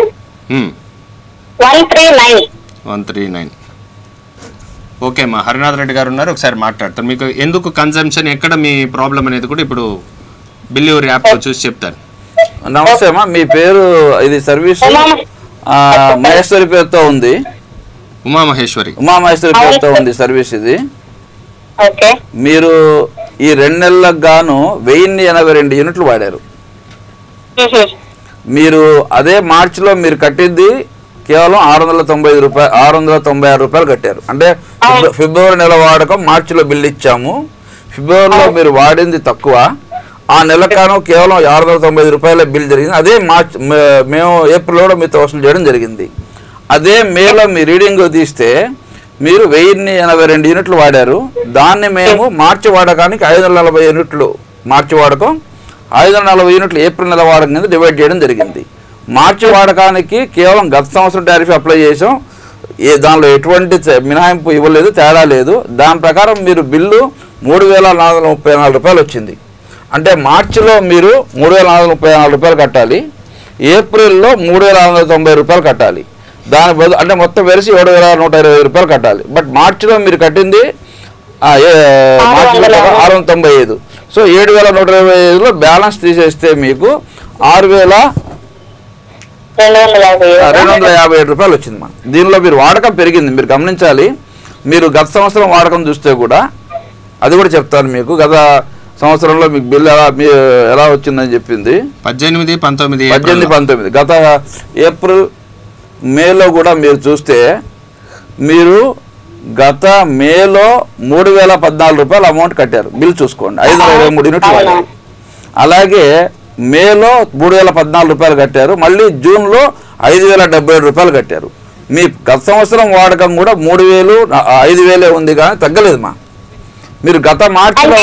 139. ఓకే అమ్మా. హరినాథ్ రెడ్డి గారు ఉన్నారు, ఒకసారి మాట్లాడతారు. మీకు ఎందుకు కన్సంప్షన్, ఎక్కడ మీ ప్రాబ్లం అనేది కూడా ఇప్పుడు బిల్ యువర్ యాప్లో చూసి చెప్తారు. నమస్తే అమ్మా, మీ పేరు ఇది సర్వీస్ మహేశ్వరి పేరుతో ఉంది. ఉమామహేశ్వరి పేరుతో ఉంది సర్వీస్ ఇది. ఓకే. మీరు ఈ 2 నెలలకు గాను 1082 యూనిట్లు వాడారు. మీరు అదే మార్చిలో మీరు కట్టింది కేవలం ₹696 కట్టారు. అంటే ఫిబ్రవరి నెల వాడకం మార్చిలో బిల్లు ఇచ్చాము. ఫిబ్రవరిలో మీరు వాడింది తక్కువ, ఆ నెలకాను కేవలం ₹690 బిల్ జరిగింది. అదే మేము ఏప్రిల్లో మీతో వసూలు చేయడం జరిగింది. అదే మేలో మీ రీడింగ్ తీస్తే మీరు 1082 యూనిట్లు వాడారు. దాన్ని మేము మార్చి వాడకానికి 540 యూనిట్లు మార్చి వాడకం, 540 యూనిట్లు ఏప్రిల్ నెల వాడకం కింద డివైడ్ చేయడం జరిగింది. మార్చి వాడకానికి కేవలం గత సంవత్సరం టారిఫ్ అప్లై చేసాం. దానిలో ఎటువంటి మినహాయింపు ఇవ్వలేదు, తేడా లేదు. దాని ప్రకారం మీరు బిల్లు ₹3,434 వచ్చింది. అంటే మార్చిలో మీరు ₹3,434 కట్టాలి, ఏప్రిల్లో ₹3,690 కట్టాలి. దాని బదులు అంటే మొత్తం వెలిసి ₹7,120 కట్టాలి. బట్ మార్చిలో మీరు కట్టింది మార్చిలో 695. సో 7,125లో బ్యాలెన్స్ తీసేస్తే మీకు ₹6,257 వచ్చింది మా. దీనిలో మీరు వాడకం పెరిగింది, మీరు గమనించాలి. మీరు గత సంవత్సరం వాడకం చూస్తే కూడా అది కూడా చెప్తాను మీకు. గత సంవత్సరంలో మీకు బిల్ ఎలా వచ్చిందని చెప్పింది 18-19. గత ఏప్రిల్ మేలో కూడా మీరు చూస్తే మీరు గత మేలో ₹3,014 అమౌంట్ కట్టారు. బిల్ చూసుకోండి, 523 యూనిట్లు వాడారు. అలాగే మేలో ₹3,014 కట్టారు. మళ్ళీ జూన్లో ₹5,077 కట్టారు. మీ గత సంవత్సరం వాడకం కూడా 3,000 5,000 ఉంది కానీ తగ్గలేదు మా. మీరు గత మార్చిలో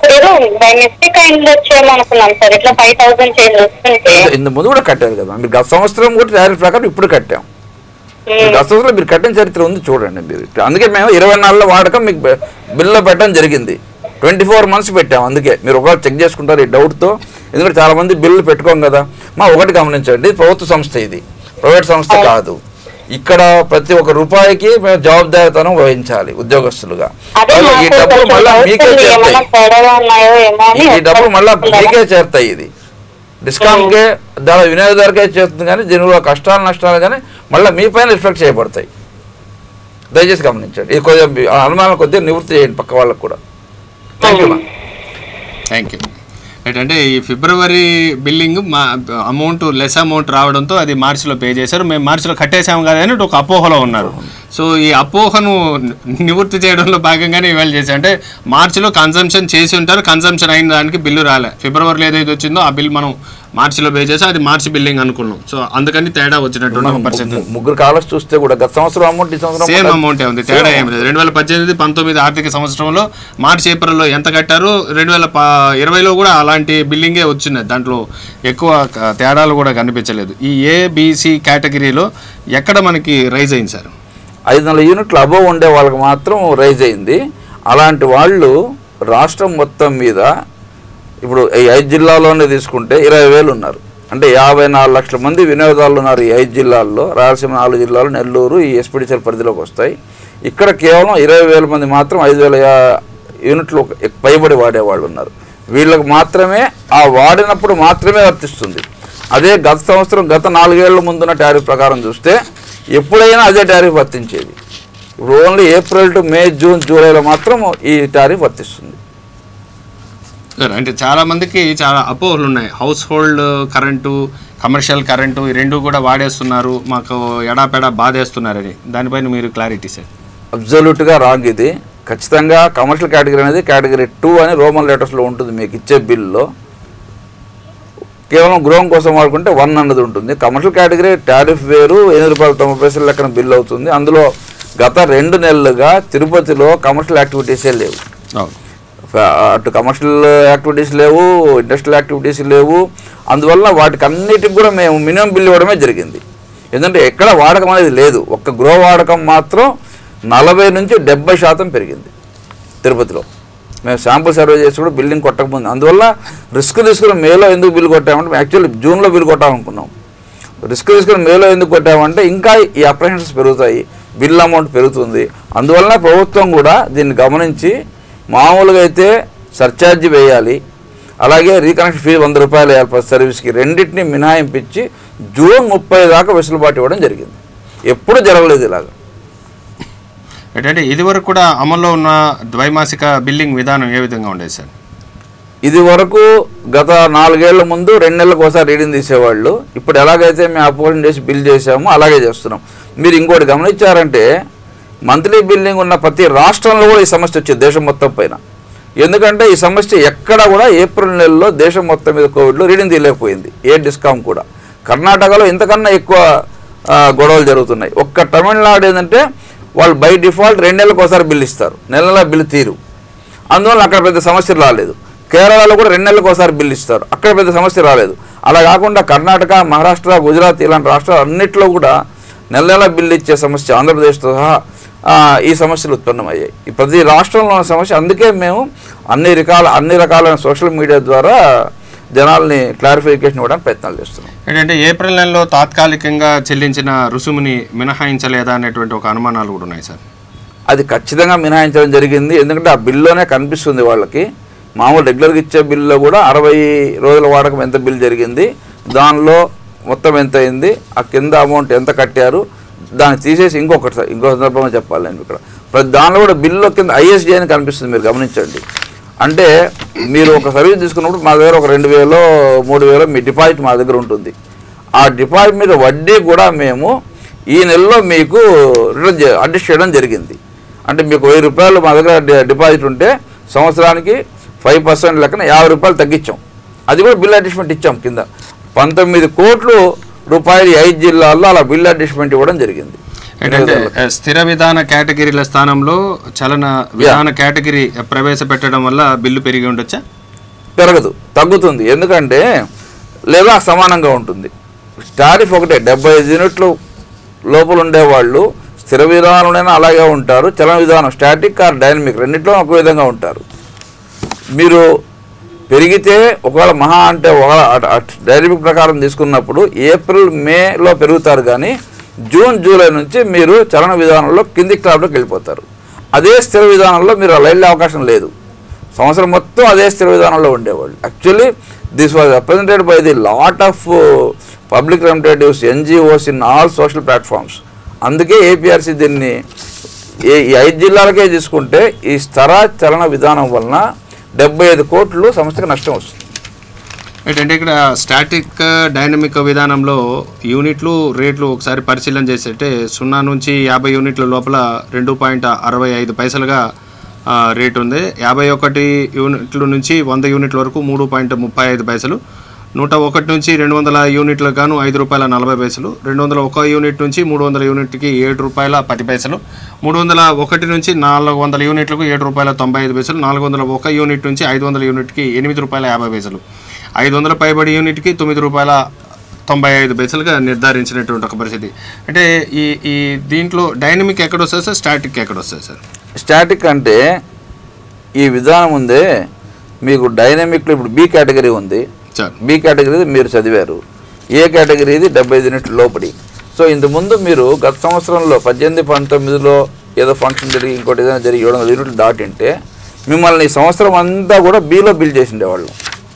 ఇంత ముందు కూడా కట్టారు కదా. మీరు గత సంవత్సరం కూడా టారిఫ్ ప్రకారం ఇప్పుడు కట్టాం. గత సంవత్సరం మీరు కట్టిన చరిత్ర ఉంది చూడండి మీరు. అందుకే మేము 24లో వాడకం మీకు బిల్లో పెట్టడం జరిగింది. 24 months పెట్టాం. అందుకే మీరు ఒకవేళ చెక్ చేసుకుంటారు ఈ డౌట్తో. ఎందుకంటే చాలామంది బిల్లు పెట్టుకోం కదా. ఒకటి గమనించండి, ప్రభుత్వ సంస్థ ఇది, ప్రైవేట్ సంస్థ కాదు. ఇక్కడ ప్రతి ఒక్క రూపాయికి మేము జవాబుదారీతనం వహించాలి ఉద్యోగస్తులుగా. ఈ డబ్బులు మళ్ళీ మీకే చేరుతాయి. ఇది డిస్కామ్కే దాని వినియోగదారుకే చేస్తుంది కానీ దీనిలో కష్టాలు నష్టాలు కానీ మళ్ళీ మీ పైన రిఫ్లెక్ట్ చేయబడతాయి. దయచేసి గమనించండి. ఇది కొద్దిగా అనుమానం కొద్దిగా నివృత్తి చేయండి పక్క వాళ్ళకు కూడా. Thank you. ఏంటంటే ఈ ఫిబ్రవరి బిల్లింగ్ మా అమౌంట్ లెస్ అమౌంట్ రావడంతో అది మార్చిలో పే చేశారు. మేము మార్చిలో కట్టేసాము కదా అని ఒక అపోహలో ఉన్నారు. సో ఈ అపోహను నివృత్తి చేయడంలో భాగంగానే ఇవాళ చేశారు. అంటే మార్చిలో కన్సంప్షన్ చేసి ఉంటారు, కన్సంప్షన్ అయిన దానికి బిల్లు రాలే. ఫిబ్రవరిలో ఏదైతే వచ్చిందో ఆ బిల్ మనం మార్చిలో పే చేసి అది మార్చి బిల్లింగ్ అనుకున్నాం. సో అందుకని తేడా వచ్చినట్టు పరిస్థితి. ముగ్గురు కాలర్స్ చూస్తే కూడా గత సంవత్సరం అమౌంట్ ఈ సంవత్సరం సేమ్ అమౌంటే ఉంది, తేడా ఏం లేదు. 2018-19 ఆర్థిక సంవత్సరంలో మార్చి ఏప్రిల్లో ఎంత కట్టారు, 2020లో కూడా అలాంటి బిల్లింగే వచ్చింది. దాంట్లో ఎక్కువ తేడాలు కూడా కనిపించలేదు. ఈ ఏబిసి కేటగిరీలో ఎక్కడ మనకి రైజ్ అయింది సార్? 500 యూనిట్లు అబోవ్ ఉండే వాళ్ళకి మాత్రం రైజ్ అయింది. అలాంటి వాళ్ళు రాష్ట్రం మొత్తం మీద ఇప్పుడు ఈ 5 జిల్లాల్లోనే తీసుకుంటే 20,000 ఉన్నారు. అంటే 54 లక్షల మంది వినియోగదారులు ఉన్నారు ఈ 5 జిల్లాల్లో. రాయలసీమ 4 జిల్లాలు, నెల్లూరు ఈ ఎస్పీడీసీఎల్ పరిధిలోకి వస్తాయి. ఇక్కడ కేవలం 20,000 మంది మాత్రం 5,000 యూనిట్లు పైబడి వాడేవాళ్ళు ఉన్నారు. వీళ్ళకి మాత్రమే ఆ వాడినప్పుడు మాత్రమే వర్తిస్తుంది. అదే గత సంవత్సరం గత 4 ఏళ్ల ముందున్న టారిఫ్ ప్రకారం చూస్తే ఎప్పుడైనా అదే టారిఫ్ వర్తించేది. ఇప్పుడు only April to May, June, జూలైలో మాత్రం ఈ టారిఫ్ వర్తిస్తుంది. అంటే చాలా మందికి చాలా అపోహలు ఉన్నాయి. Household current, commercial current ఈ రెండు కూడా వాడేస్తున్నారు, మాకు ఎడాపెడా బాధేస్తున్నారని, దానిపైన మీరు క్లారిటీ సార్. అబ్జల్యూట్గా రాంగ్ ఇది. ఖచ్చితంగా కమర్షియల్ కేటగిరీ అనేది కేటగిరీ 2 అని రోమన్ లెటర్స్లో ఉంటుంది. మీకు ఇచ్చే బిల్లో కేవలం గృహం కోసం వాడుకుంటే 1 అన్నది ఉంటుంది. కమర్షియల్ కేటగిరీ టారిఫ్ వేరు, ₹8.90 లెక్కన బిల్ అవుతుంది. అందులో గత 2 నెలలుగా తిరుపతిలో కమర్షియల్ యాక్టివిటీసే లేవు. అటు కమర్షియల్ యాక్టివిటీస్ లేవు, ఇండస్ట్రియల్ యాక్టివిటీస్ లేవు. అందువల్ల వాటికి అన్నిటికి కూడా మేము మినిమం బిల్ ఇవ్వడమే జరిగింది. ఎందుకంటే ఎక్కడ వాడకం అనేది లేదు. ఒక్క గృహ వాడకం మాత్రం 40 నుంచి 70% పెరిగింది తిరుపతిలో. మేము శాంపుల్ సర్వే చేసి కూడా బిల్డింగ్ కొట్టకపోయింది. అందువల్ల రిస్క్ తీసుకుని మేలో ఎందుకు బిల్లు కొట్టామంటే, మేము యాక్చువల్లీ జూన్లో బిల్లు కొట్టామనుకున్నాం. రిస్క్ తీసుకుని మేలో ఎందుకు కొట్టామంటే ఇంకా ఈ అప్రహెన్షన్స్ పెరుగుతాయి, బిల్ అమౌంట్ పెరుగుతుంది. అందువల్ల ప్రభుత్వం కూడా దీన్ని గమనించి మామూలుగా అయితే సర్ఛార్జ్ వేయాలి, అలాగే రీకనెక్షన్ ఫీజు ₹100 వేయాలి ప్రతి సర్వీస్కి, రెండింటిని మినహాయింపించి జూన్ 30 దాకా వెసులుబాటు ఇవ్వడం జరిగింది. ఎప్పుడు జరగలేదు ఇలాగా. ఏంటంటే ఇది వరకు కూడా అమల్లో ఉన్న ద్వైమాసిక బిల్లింగ్ విధానం ఏ విధంగా ఉండేది సార్? ఇది వరకు గత 4 ఏళ్ల ముందు 2 నెలలకు ఒకసారి రీడింగ్ తీసేవాళ్ళు. ఇప్పుడు ఎలాగైతే మేము అపోజిషన్ చేసి బిల్ చేసామో అలాగే చేస్తున్నాం. మీరు ఇంకోటి గమనించారంటే, మంత్లీ బిల్లింగ్ ఉన్న ప్రతి రాష్ట్రంలో కూడా ఈ సమస్య వచ్చింది దేశం మొత్తం పైన. ఎందుకంటే ఈ సమస్య ఎక్కడ కూడా ఏప్రిల్ నెలలో దేశం మొత్తం మీద కోవిడ్లో రీడింగ్ తీయలేకపోయింది ఏ డిస్కామ్ కూడా. కర్ణాటకలో ఇంతకన్నా ఎక్కువ గొడవలు జరుగుతున్నాయి. ఒక్క తమిళనాడు ఏంటంటే వాళ్ళు బై డిఫాల్ట్ 2 నెలలకు ఒకసారి బిల్లు ఇస్తారు, నెల బిల్లు తీరు, అందువల్ల అక్కడ పెద్ద సమస్యలు రాలేదు. కేరళలో కూడా 2 నెలలకు ఒకసారి బిల్లు ఇస్తారు, అక్కడ పెద్ద సమస్య రాలేదు. అలా కాకుండా కర్ణాటక, మహారాష్ట్ర, గుజరాత్ ఇలాంటి రాష్ట్రాలు అన్నింటిలో కూడా నెల బిల్లు ఇచ్చే సమస్య, ఆంధ్రప్రదేశ్తో సహా ఈ సమస్యలు ఉత్పన్నమయ్యాయి. ఈ ప్రతి రాష్ట్రంలో ఉన్న సమస్య. అందుకే మేము అన్ని రకాలైన సోషల్ మీడియా ద్వారా జనాల్ని క్లారిఫికేషన్ ఇవ్వడానికి ప్రయత్నాలు చేస్తున్నాం. ఏంటంటే ఏప్రిల్ నెలలో తాత్కాలికంగా చెల్లించిన రుసుముని మినహాయించలేదా అనేటువంటి ఒక అనుమానాలు కూడా ఉన్నాయి సార్. అది ఖచ్చితంగా మినహాయించడం జరిగింది. ఎందుకంటే ఆ బిల్లులోనే కనిపిస్తుంది వాళ్ళకి. మామూలు రెగ్యులర్గా ఇచ్చే బిల్లులో కూడా 60 రోజుల వాడకం ఎంత బిల్ జరిగింది, దానిలో మొత్తం ఎంత అయింది, ఆ కింద అమౌంట్ ఎంత కట్టారు, దాన్ని తీసేసి ఇంకో సందర్భంగా చెప్పాలి నేను ఇక్కడ. ప్రతి దానిలో కూడా బిల్లులో కింద ఐఎస్డి అని కనిపిస్తుంది, మీరు గమనించండి. అంటే మీరు ఒక సర్వీస్ తీసుకున్నప్పుడు మా దగ్గర ఒక 2,000 3,000 మీ డిపాజిట్ మా దగ్గర ఉంటుంది. ఆ డిపాజిట్ మీద వడ్డీ కూడా మేము ఈ నెలలో మీకు రిటర్న్ అడ్జస్ట్ చేయడం జరిగింది. అంటే మీకు ₹1000 మా దగ్గర డిపాజిట్ ఉంటే సంవత్సరానికి 5% లెక్కన ₹50 తగ్గించాం. అది కూడా బిల్ అడ్జస్ట్మెంట్ ఇచ్చాం. కింద 19 కోట్ల రూపాయలు 5 జిల్లాల్లో అలా బిల్ అడ్జస్ట్మెంట్ ఇవ్వడం జరిగింది. ఏంటంటే స్థిర విధాన కేటగిరీల స్థానంలో చలన విధాన కేటగిరీ ప్రవేశపెట్టడం వల్ల బిల్లు పెరిగి ఉండొచ్చా? పెరగదు, తగ్గుతుంది. ఎందుకంటే లేదా సమానంగా ఉంటుంది. టారిఫ్ ఒకటే, 75 యూనిట్లు లోపల ఉండేవాళ్ళు స్థిర విధానంలోనైనా అలాగే ఉంటారు, చలన విధానం స్టాటిక్ ఆర్ డైనమిక్ రెండింటిలో ఒక విధంగా ఉంటారు. మీరు పెరిగితే ఒకవేళ మహా అంటే డైనమిక్ ప్రకారం తీసుకున్నప్పుడు ఏప్రిల్ మేలో పెరుగుతారు, కానీ జూన్ జూలై నుంచి మీరు చలన విధానంలో కింది క్లాబ్లోకి వెళ్ళిపోతారు. అదే స్థిర విధానంలో మీరు అలా వెళ్ళే అవకాశం లేదు. సంవత్సరం మొత్తం అదే స్థిర విధానంలో ఉండేవాళ్ళు. Actually this was represented by the lot of public representatives, NGOs in all social platforms. అందుకే ఏపీఆర్సీ దీన్ని ఈ 5 జిల్లాలకే తీసుకుంటే ఈ స్థిర చలన విధానం వలన 75 కోట్లు సంస్థకి నష్టం వస్తుంది. అంటే ఇక్కడ స్టాటిక్ డైనమిక్ విధానంలో యూనిట్లు రేట్లు ఒకసారి పరిశీలన చేసేటే 0 నుంచి 50 యూనిట్ల లోపల 2.65 పైసలుగా రేటు ఉంది. 51 యూనిట్ల నుంచి 100 యూనిట్ల వరకు 3.35 పైసలు, 101 నుంచి 200 యూనిట్లకు గాను ₹5.40, 201 యూనిట్ నుంచి 300 యూనిట్కి ₹7.10, 301 నుంచి 400 యూనిట్లకు ₹7.95, 401 యూనిట్ నుంచి 500 యూనిట్కి ₹8.50, 500 పైబడి యూనిట్కి ₹9.95గా నిర్ధారించినటువంటి ఒక పరిస్థితి. అంటే ఈ దీంట్లో డైనమిక్ ఎక్కడ వస్తుంది సార్, స్టాటిక్ ఎక్కడ వస్తుంది సార్? స్టాటిక్ అంటే ఈ విధానం ఉందే మీకు డైనమిక్లో ఇప్పుడు బి కేటగిరీ ఉంది. బి కేటగిరీ మీరు చదివారు, ఏ కేటగిరీది 75 యూనిట్ల లోపడి. సో ఇంతకుముందు మీరు గత సంవత్సరంలో 18-19లో ఏదో ఫంక్షన్ జరిగి ఇంకోటి ఏదైనా జరిగి 700 యూనిట్లు దాటింటే మిమ్మల్ని ఈ సంవత్సరం అంతా కూడా బిలో బిల్ చేసి ఉండేవాళ్ళు.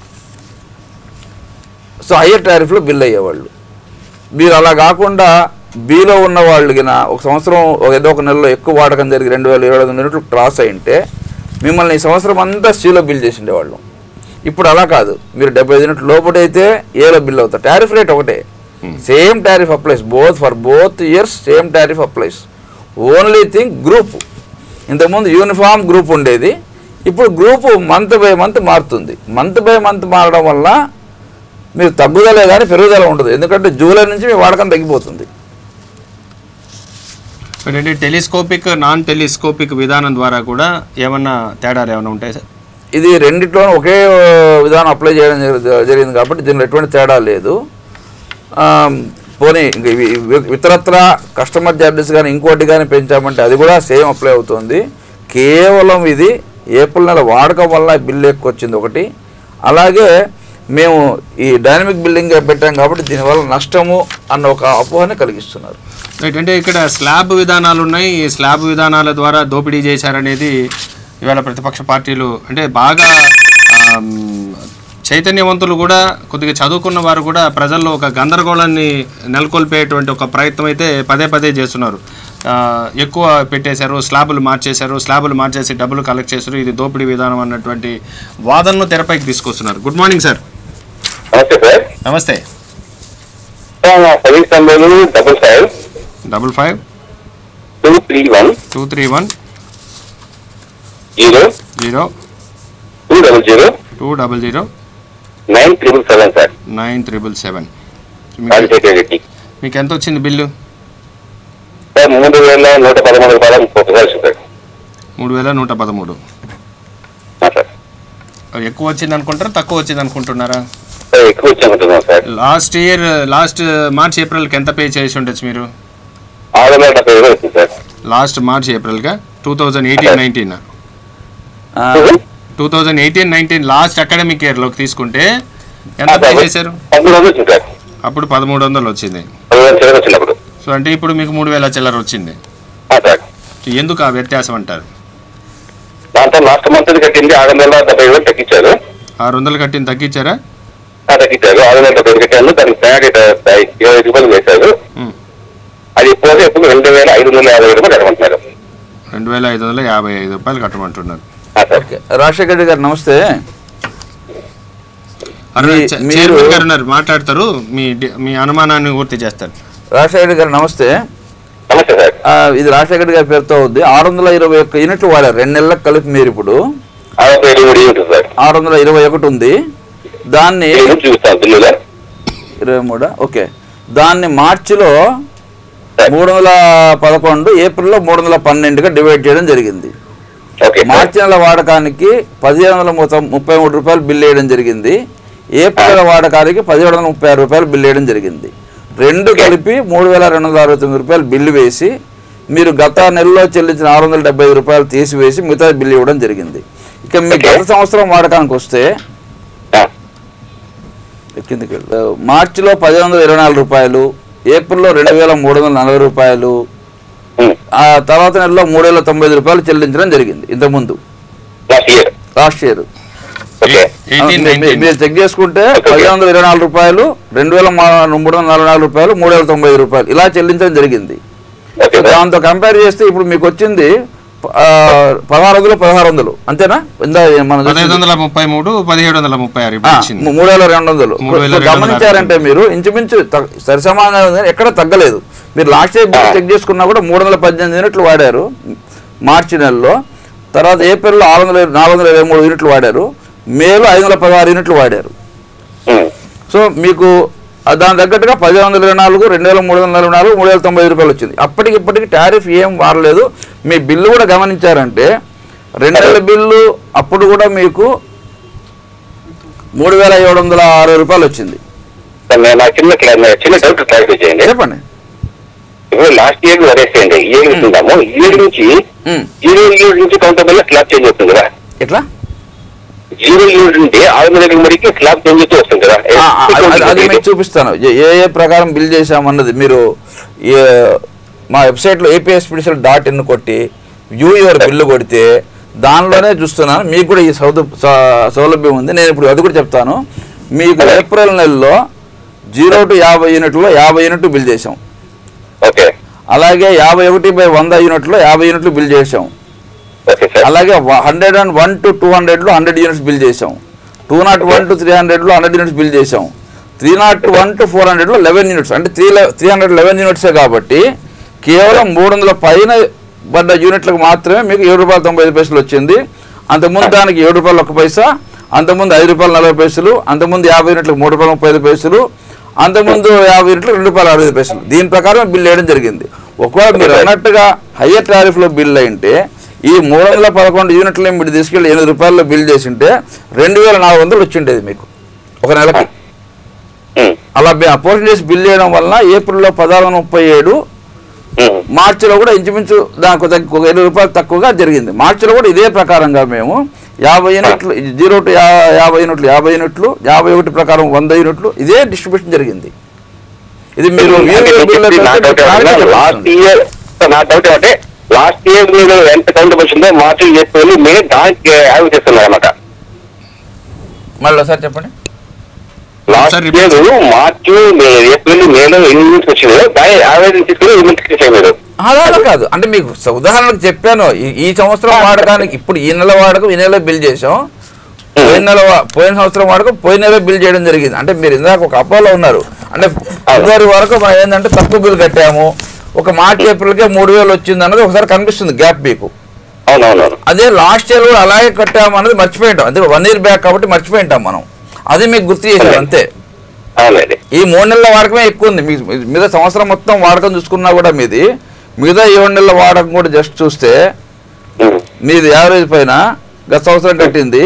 సో హయ్యర్ టారిఫ్లో బిల్ అయ్యేవాళ్ళు. మీరు అలా కాకుండా బిలో ఉన్న వాళ్ళు కినా ఒక సంవత్సరం ఏదో ఒక నెలలో ఎక్కువ వాడకం జరిగి 2700 యూనిట్లు క్రాస్ అయింటే మిమ్మల్ని ఈ సంవత్సరం అంతా సిలో బిల్ చేసి ఉండేవాళ్ళు. ఇప్పుడు అలా కాదు, మీరు 75 యూనిట్లు లోపడైతే ఏలో బిల్ అవుతారు. టారిఫ్ రేట్ ఒకటే, same tariff applies for both years, same tariff applies. Only thing group, ఇంతకుముందు యూనిఫామ్ గ్రూప్ ఉండేది, ఇప్పుడు గ్రూపు మంత్ బై మంత్ మారుతుంది. మంత్ బై మంత్ మారడం వల్ల మీరు తగ్గుదలే కానీ పెరుగుదల ఉండదు, ఎందుకంటే జూలై నుంచి మీ వాడకం తగ్గిపోతుంది. అంటే టెలిస్కోపిక్ నాన్ టెలిస్కోపిక్ విధానం ద్వారా కూడా ఏమన్నా తేడాలు ఏమైనా ఉంటాయి సార్? ఇది రెండిట్లోనూ ఒకే విధానం అప్లై చేయడం జరిగింది కాబట్టి దీనిలో ఎటువంటి తేడా లేదు. పోనీ ఇతరత్ర కస్టమర్ ఛార్జెస్ కానీ ఇంకోటి కానీ పెంచామంటే అది కూడా సేమ్ అప్లై అవుతుంది. కేవలం ఇది ఏప్రిల్ నెల వాడకం వల్ల బిల్లు ఎక్కువ వచ్చింది ఒకటి. అలాగే మేము ఈ డైనమిక్ బిల్లింగ్ పెట్టాం కాబట్టి దీనివల్ల నష్టము అన్న ఒక అపోహని కలిగిస్తున్నారు. అంటే ఇక్కడ స్లాబ్ విధానాలు ఉన్నాయి, ఈ స్లాబ్ విధానాల ద్వారా దోపిడీ చేశారనేది ఇవాళ ప్రతిపక్ష పార్టీలు, అంటే బాగా చైతన్యవంతులు కూడా కొద్దిగా చదువుకున్న వారు కూడా ప్రజల్లో ఒక గందరగోళాన్ని నెలకొల్పేటువంటి ఒక ప్రయత్నం అయితే పదే పదే చేస్తున్నారు. ఎక్కువ పెట్టేశారు, స్లాబులు మార్చేసి డబ్బులు కలెక్ట్ చేశారు, ఇది దోపిడీ విధానం అన్నటువంటి వాదనను తెరపైకి తీసుకొస్తున్నారు. Good morning sir. నమస్తే నమస్తే. 55 231 0 200 977 సార్. 977. మీకు ఎంత వచ్చింది బిల్లు? 3,113. ఎక్కువ వచ్చింది అనుకుంటారా, తక్కువ వచ్చింది అనుకుంటున్నారా? ఎక్కువ వచ్చి సార్. లాస్ట్ మార్చ్ ఏప్రిల్కి ఎంత పే చేసి ఉండొచ్చు మీరు? 670 వచ్చింది సార్. లాస్ట్ మార్చ్ ఏప్రిల్గా 2018-19 2018-19 లాస్ట్ అకాడమిక్ ఇయర్లోకి తీసుకుంటే ఎంత పే చేశారు? అప్పుడు 1,300 వచ్చింది. సో అంటే ఇప్పుడు మీకు 3,000 చిల్లర వచ్చింది. ఎందుకు ఆ వ్యత్యాసం అంటారు? దాంట్లో లాస్ట్ మంత్ కట్టింది 670 తగ్గించారు. 600 కట్టింది తగ్గించారా? తగ్గించారు. 670 కట్టాను, దానికి ₹20 వేశారు. అది పోతే ఇప్పుడు ₹2,550 కట్టమంటున్నారు. ₹2,555 కట్టమంటున్నారు. రాజశేఖర్ రెడ్డి గారు నమస్తే. గారు మాట్లాడతారు, మీ అనుమానాన్ని పూర్తి చేస్తారు. రాజశేఖర్ రెడ్డి గారు నమస్తే. ఇది రాజశేఖర్ రెడ్డి గారి పేరుతో ఉంది. 621 యూనిట్లు వాడారు 2 నెలలకు కలిపి. మీరు ఇప్పుడు 621 ఉంది, దాన్ని 23 ఓకే, దాన్ని మార్చిలో 311, ఏప్రిల్లో 312గా డివైడ్ చేయడం జరిగింది. మార్చి నెల వాడకానికి ₹1,733 బిల్ వేయడం జరిగింది. ఏప్రిల్ నెల వాడకానికి ₹1,736 బిల్ వేయడం జరిగింది. రెండు కలిపి ₹3,269 బిల్లు వేసి మీరు గత నెలలో చెల్లించిన ₹675 తీసివేసి మిగతా బిల్లు ఇవ్వడం జరిగింది. ఇక మీ గత సంవత్సరం వాడకానికి వస్తే మార్చిలో ₹1,124, ఏప్రిల్లో ₹2,340, ఆ తర్వాత నెలలో ₹3,095 చెల్లించడం జరిగింది. ఇంతకుముందు లాస్ట్ ఇయర్ మీరు చెక్ చేసుకుంటే ₹1,124, ₹2,344, ₹3,095 ఇలా చెల్లించడం జరిగింది. దాంతో కంపేర్ చేస్తే ఇప్పుడు మీకు వచ్చింది 1600 అంతేనా? ఇందా మన 1533 1736 3200 గమనించారంటే మీరు ఇంచుమించు సరిసమానంగా ఎక్కడ తగ్గలేదు. మీరు లాస్ట్ ఇయర్ చెక్ చేసుకున్నా కూడా 318 యూనిట్లు వాడారు మార్చి నెలలో. తర్వాత ఏప్రిల్లో 423 యూనిట్లు వాడారు. మేలో 516 యూనిట్లు వాడారు. సో మీకు దాని తగ్గట్టుగా 1524, 2344, 3090 వచ్చింది. అప్పటికిప్పటికి టారిఫ్ ఏం మారలేదు. మీ బిల్లు కూడా గమనించారంటే 2 నెలల బిల్లు అప్పుడు కూడా మీకు 3760 వచ్చింది. చెప్పండి. లాస్ట్ ఇయర్ వరేసేయండి, ఇయర్ ఇస్తున్నాము, ఇయర్ నుంచి కౌంటర్ వల్ల స్లాబ్ చేంజ్ అవుతుంది కదా. ఎట్లా 0 యూనిట్ నుండి 600 మడికి స్లాబ్ చేంజ్ అవుతూ వస్తుంది కదా. అది మీకు చూపిస్తాను ఏ ప్రకారం బిల్ చేశామన్నది. మీరు మా వెబ్సైట్లో APSPDCL.in కొట్టి వ్యూ యువర్ బిల్లు కొడితే దానిలోనే చూస్తున్నాను. మీకు కూడా ఈ సౌలభ్యం ఉంది. నేను ఇప్పుడు అది కూడా చెప్తాను. మీకు ఏప్రిల్ నెలలో 0 to 50 యూనిట్లో 50 యూనిట్లు బిల్ చేసాం. అలాగే 51/100 యూనిట్లో 50 యూనిట్లు బిల్ చేసాం. అలాగే 101 to 200లో 100 యూనిట్స్ బిల్ చేసాం. 201 to 300లో 100 యూనిట్స్ బిల్ చేసాం. 301 to 400లో 11 యూనిట్స్, అంటే 311 యూనిట్సే. కాబట్టి కేవలం 300 పైన పడ్డ యూనిట్లకు మాత్రమే మీకు ₹7.95 వచ్చింది. అంతకుముందు దానికి ₹7.01, అంతకుముందు ₹5.40, అంతకుముందు 50 యూనిట్లకు ₹3.35, అంతకుముందు 50 యూనిట్లకు ₹2.65. దీని ప్రకారం బిల్ వేయడం జరిగింది. ఒకవేళ మీరు అన్నట్టుగా హయ్యర్ టారిఫ్లో బిల్ అయితే ఈ 311 యూనిట్లని మీరు తీసుకెళ్ళి ₹8 బిల్ చేసి ఉంటే 2400 వచ్చిండేది మీకు ఒక నెలకి. అలా పోర్షన్ చేసి బిల్ చేయడం వలన ఏప్రిల్లో 1637, మార్చిలో కూడా ఇంచుమించు దానికి ₹20 తక్కువగా జరిగింది. మార్చిలో కూడా ఇదే ప్రకారంగా మేము 50 యూనిట్లు 0 to 50 యూనిట్లు 50 యూనిట్లు, 51 ప్రకారం 100 యూనిట్లు ఇదే డిస్ట్రిబ్యూషన్ జరిగింది. ఇది మీరు లాస్ట్ ఇయర్ మీరు ఎంత కౌంట్ వచ్చిందో మార్చి, ఏప్రిల్, మే దానికి యావరేజ్ చేస్తున్నారు అన్నమాట. మళ్ళీ ఒకసారి చెప్పండి. లాస్ట్ ఇయర్ మార్చి, ఏప్రిల్, మేలో ఎన్ని యూనిట్స్ వచ్చిందో దాని యావరేజ్ తీసుకుని యూనిట్స్ చేశారు. అలా కాదు, అంటే మీకు ఉదాహరణకు చెప్పాను. ఈ సంవత్సరం వాడకానికి ఇప్పుడు ఈ నెల వాడకం ఈ నెల బిల్ చేసాం, పోయిన సంవత్సరం వాడకం పోయిన నెల బిల్ చేయడం జరిగింది. అంటే మీరు ఇందాక ఒక అపోలో ఉన్నారు. అంటే ఫిబ్రవరి వరకు మనం ఏంటంటే తక్కువ బిల్ కట్టాము, ఒక మార్చి ఏప్రిల్కే 3000 వచ్చింది అన్నది ఒకసారి కనిపిస్తుంది గ్యాప్ మీకు. అదే లాస్ట్ ఇయర్ కూడా అలాగే కట్టాము అన్నది మర్చిపోయింటాం. అంటే 1 year బ్యాక్ కాబట్టి మర్చిపోయింటాం మనం. అది మీకు గుర్తు చేశారు అంతే. ఈ 3 నెలల వాడకమే ఎక్కువ ఉంది. మీద సంవత్సరం మొత్తం వాడకం చూసుకున్నా కూడా మీది మిగతా 7 నెలల వాడకం కూడా జస్ట్ చూస్తే మీది యావరేజ్ పైన గత సంవత్సరం కట్టింది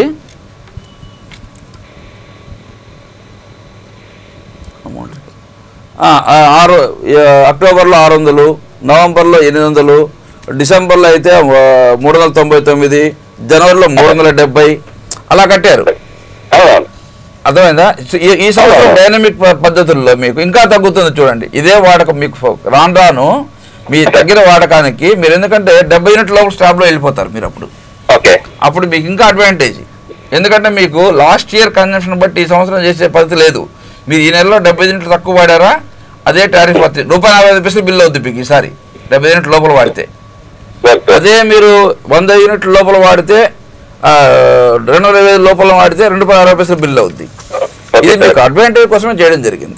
అక్టోబర్లో 600, నవంబర్లో 800, డిసెంబర్లో అయితే 399, జనవరిలో 370 అలా కట్టారు. అర్థమైందా? ఈ సంవత్సరం డైనమిక్ పద్ధతుల్లో మీకు ఇంకా తగ్గుతుంది చూడండి. ఇదే వాడకం మీకు రాను మీ తగ్గిన వాడకానికి మీరు ఎందుకంటే 70 యూనిట్ల లోపల స్టాప్లో వెళ్ళిపోతారు మీరు. అప్పుడు మీకు ఇంకా అడ్వాంటేజ్. ఎందుకంటే మీకు లాస్ట్ ఇయర్ కన్జంప్షన్ బట్టి ఈ సంవత్సరం చేసే పద్ధతి లేదు. మీరు ఈ నెలలో 70 యూనిట్లు తక్కువ వాడారా అదే టారిఫ్ వస్తుంది. ₹1.50 బిల్ అవుతుంది మీకు ఈసారి 70 యూనిట్ల లోపల వాడితే. అదే మీరు 100 యూనిట్ల లోపల వాడితే 220 లోపల వాడితే ₹2.60 బిల్ అవుద్ది. ఇది మీకు అడ్వాంటేజ్ కోసమే చేయడం జరిగింది.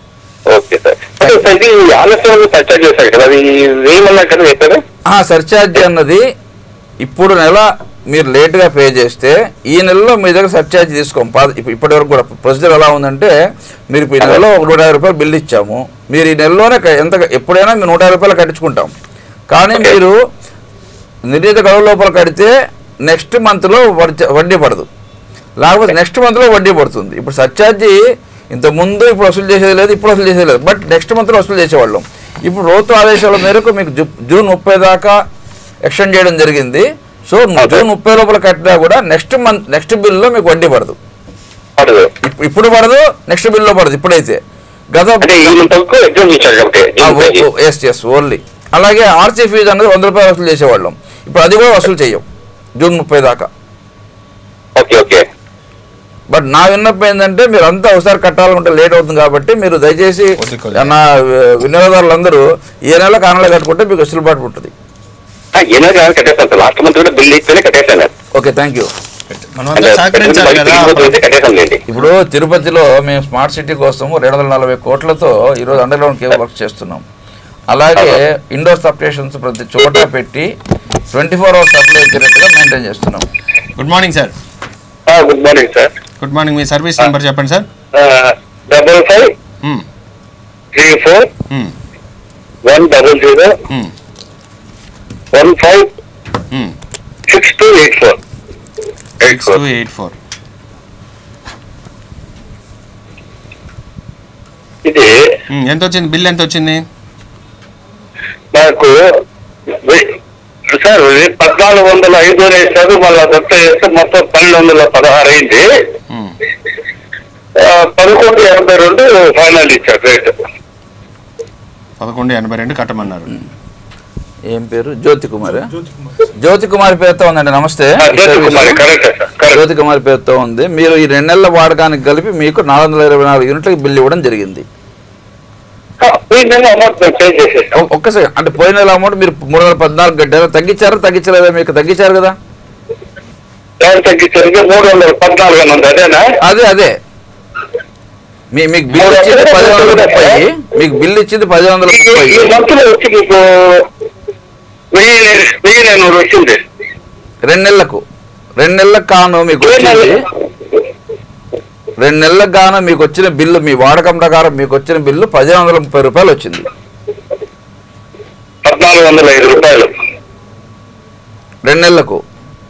సర్ఛార్జ్ అన్నది ఇప్పుడు నెల మీరు లేట్గా పే చేస్తే ఈ నెలలో మీ దగ్గర సర్ఛార్జ్ తీసుకోం. ఇప్పటి వరకు కూడా ప్రొసీజర్ ఎలా ఉందంటే మీరు ఈ నెలలో ₹150 బిల్ ఇచ్చాము, మీరు ఈ నెలలోనే ఎప్పుడైనా మీరు ₹150 కట్టించుకుంటాం. కానీ మీరు నిర్ణీత గడువు లోపల కడితే నెక్స్ట్ మంత్లో వడ్డీ పడదు, లేకపోతే నెక్స్ట్ మంత్లో వడ్డీ పడుతుంది. ఇప్పుడు సర్ఛార్జీ ఇంతకుముందు ఇప్పుడు వసూలు చేసేది లేదు, ఇప్పుడు వసూలు చేసేది లేదు, బట్ నెక్స్ట్ మంత్లో వసూలు చేసేవాళ్ళం. ఇప్పుడు ప్రభుత్వ ఆదేశాల మేరకు మీకు జూన్ 30 దాకా ఎక్స్టెండ్ చేయడం జరిగింది. సో జూన్ 30 లోపల కట్టినా కూడా నెక్స్ట్ బిల్లో మీకు వడ్డీ పడదు. ఇప్పుడు పడదు, నెక్స్ట్ బిల్లో పడదు. ఇప్పుడైతే ఎస్ ఓన్లీ. అలాగే ఆర్సీ ఫీజు అనేది ₹100 వసూలు చేసేవాళ్ళం, ఇప్పుడు అది కూడా వసూలు చేయం జూన్ 30 దాకా. బట్ నా విన్నపం ఏంటంటే మీరు అంతా ఒకసారి కట్టాలనుకుంటే లేట్ అవుతుంది కాబట్టి మీరు దయచేసి నా వినియోగదారులందరూ ఏ నెల కానలో కట్టుకుంటే మీకు వెసులుబాటు ఉంటుంది. జనవరి కట్టేస్తాను సార్. లాస్ట్ మంత్ కూడా బిల్ ఇస్తేనే కట్టేశాను. Okay, thank you. మనమంతా సహకరించాలి కదా. ఇప్పుడు తిరుపతిలో మేము స్మార్ట్ సిటీ కోసం 240 కోట్లతో ఈరోజు అండర్ గ్రౌండ్ కేబుల్ వర్క్ చేస్తున్నాం. అలాగే ఇండోర్ సబ్స్టేషన్స్ ప్రతి చోట పెట్టి 24 hours సప్లై వచ్చేటట్టుగా మెయింటైన్ చేస్తున్నాం. Good morning sir. Good morning sir. Good morning. మీ సర్వీస్ నెంబర్ చెప్పండి సార్. 5534 100 156284. 6284. ఇది ఎంత వచ్చింది? బిల్ ఎంత వచ్చింది నాకు సార్? 1405 వేస్తారు, మళ్ళీ కొత్త వేస్తే మొత్తం 1216 అయింది. 1182 ఫైనల్ ఇచ్చారు రేట్. 1182 కట్టమన్నారు. ఏం పేరు? జ్యోతి కుమార్. జ్యోతి కుమార్ పేరుతో ఉందండి. నమస్తే. జ్యోతి కుమార్ పేరుతో ఉంది. మీరు ఈ 2 నెలల వాడకానికి కలిపి మీకు 424 యూనిట్లకు బిల్లు ఇవ్వడం జరిగింది. ఒక్కసారి అంటే పోయిన నెల అమౌంట్ మీరు 314 కట్టారా? తగ్గించారా? మీకు తగ్గించారు కదా. అదే మీకు బిల్ ఇచ్చింది 1030. మీకు బిల్ ఇచ్చింది 1030. 2 నెలలకు కాను మీకు వచ్చింది. 2 నెలలకు గాను మీకు వచ్చిన బిల్లు, మీ వాడకం ప్రకారం మీకు వచ్చిన బిల్లు 1530 రూపాయలు వచ్చింది. 1405 రూపాయలు 2 నెలలకు.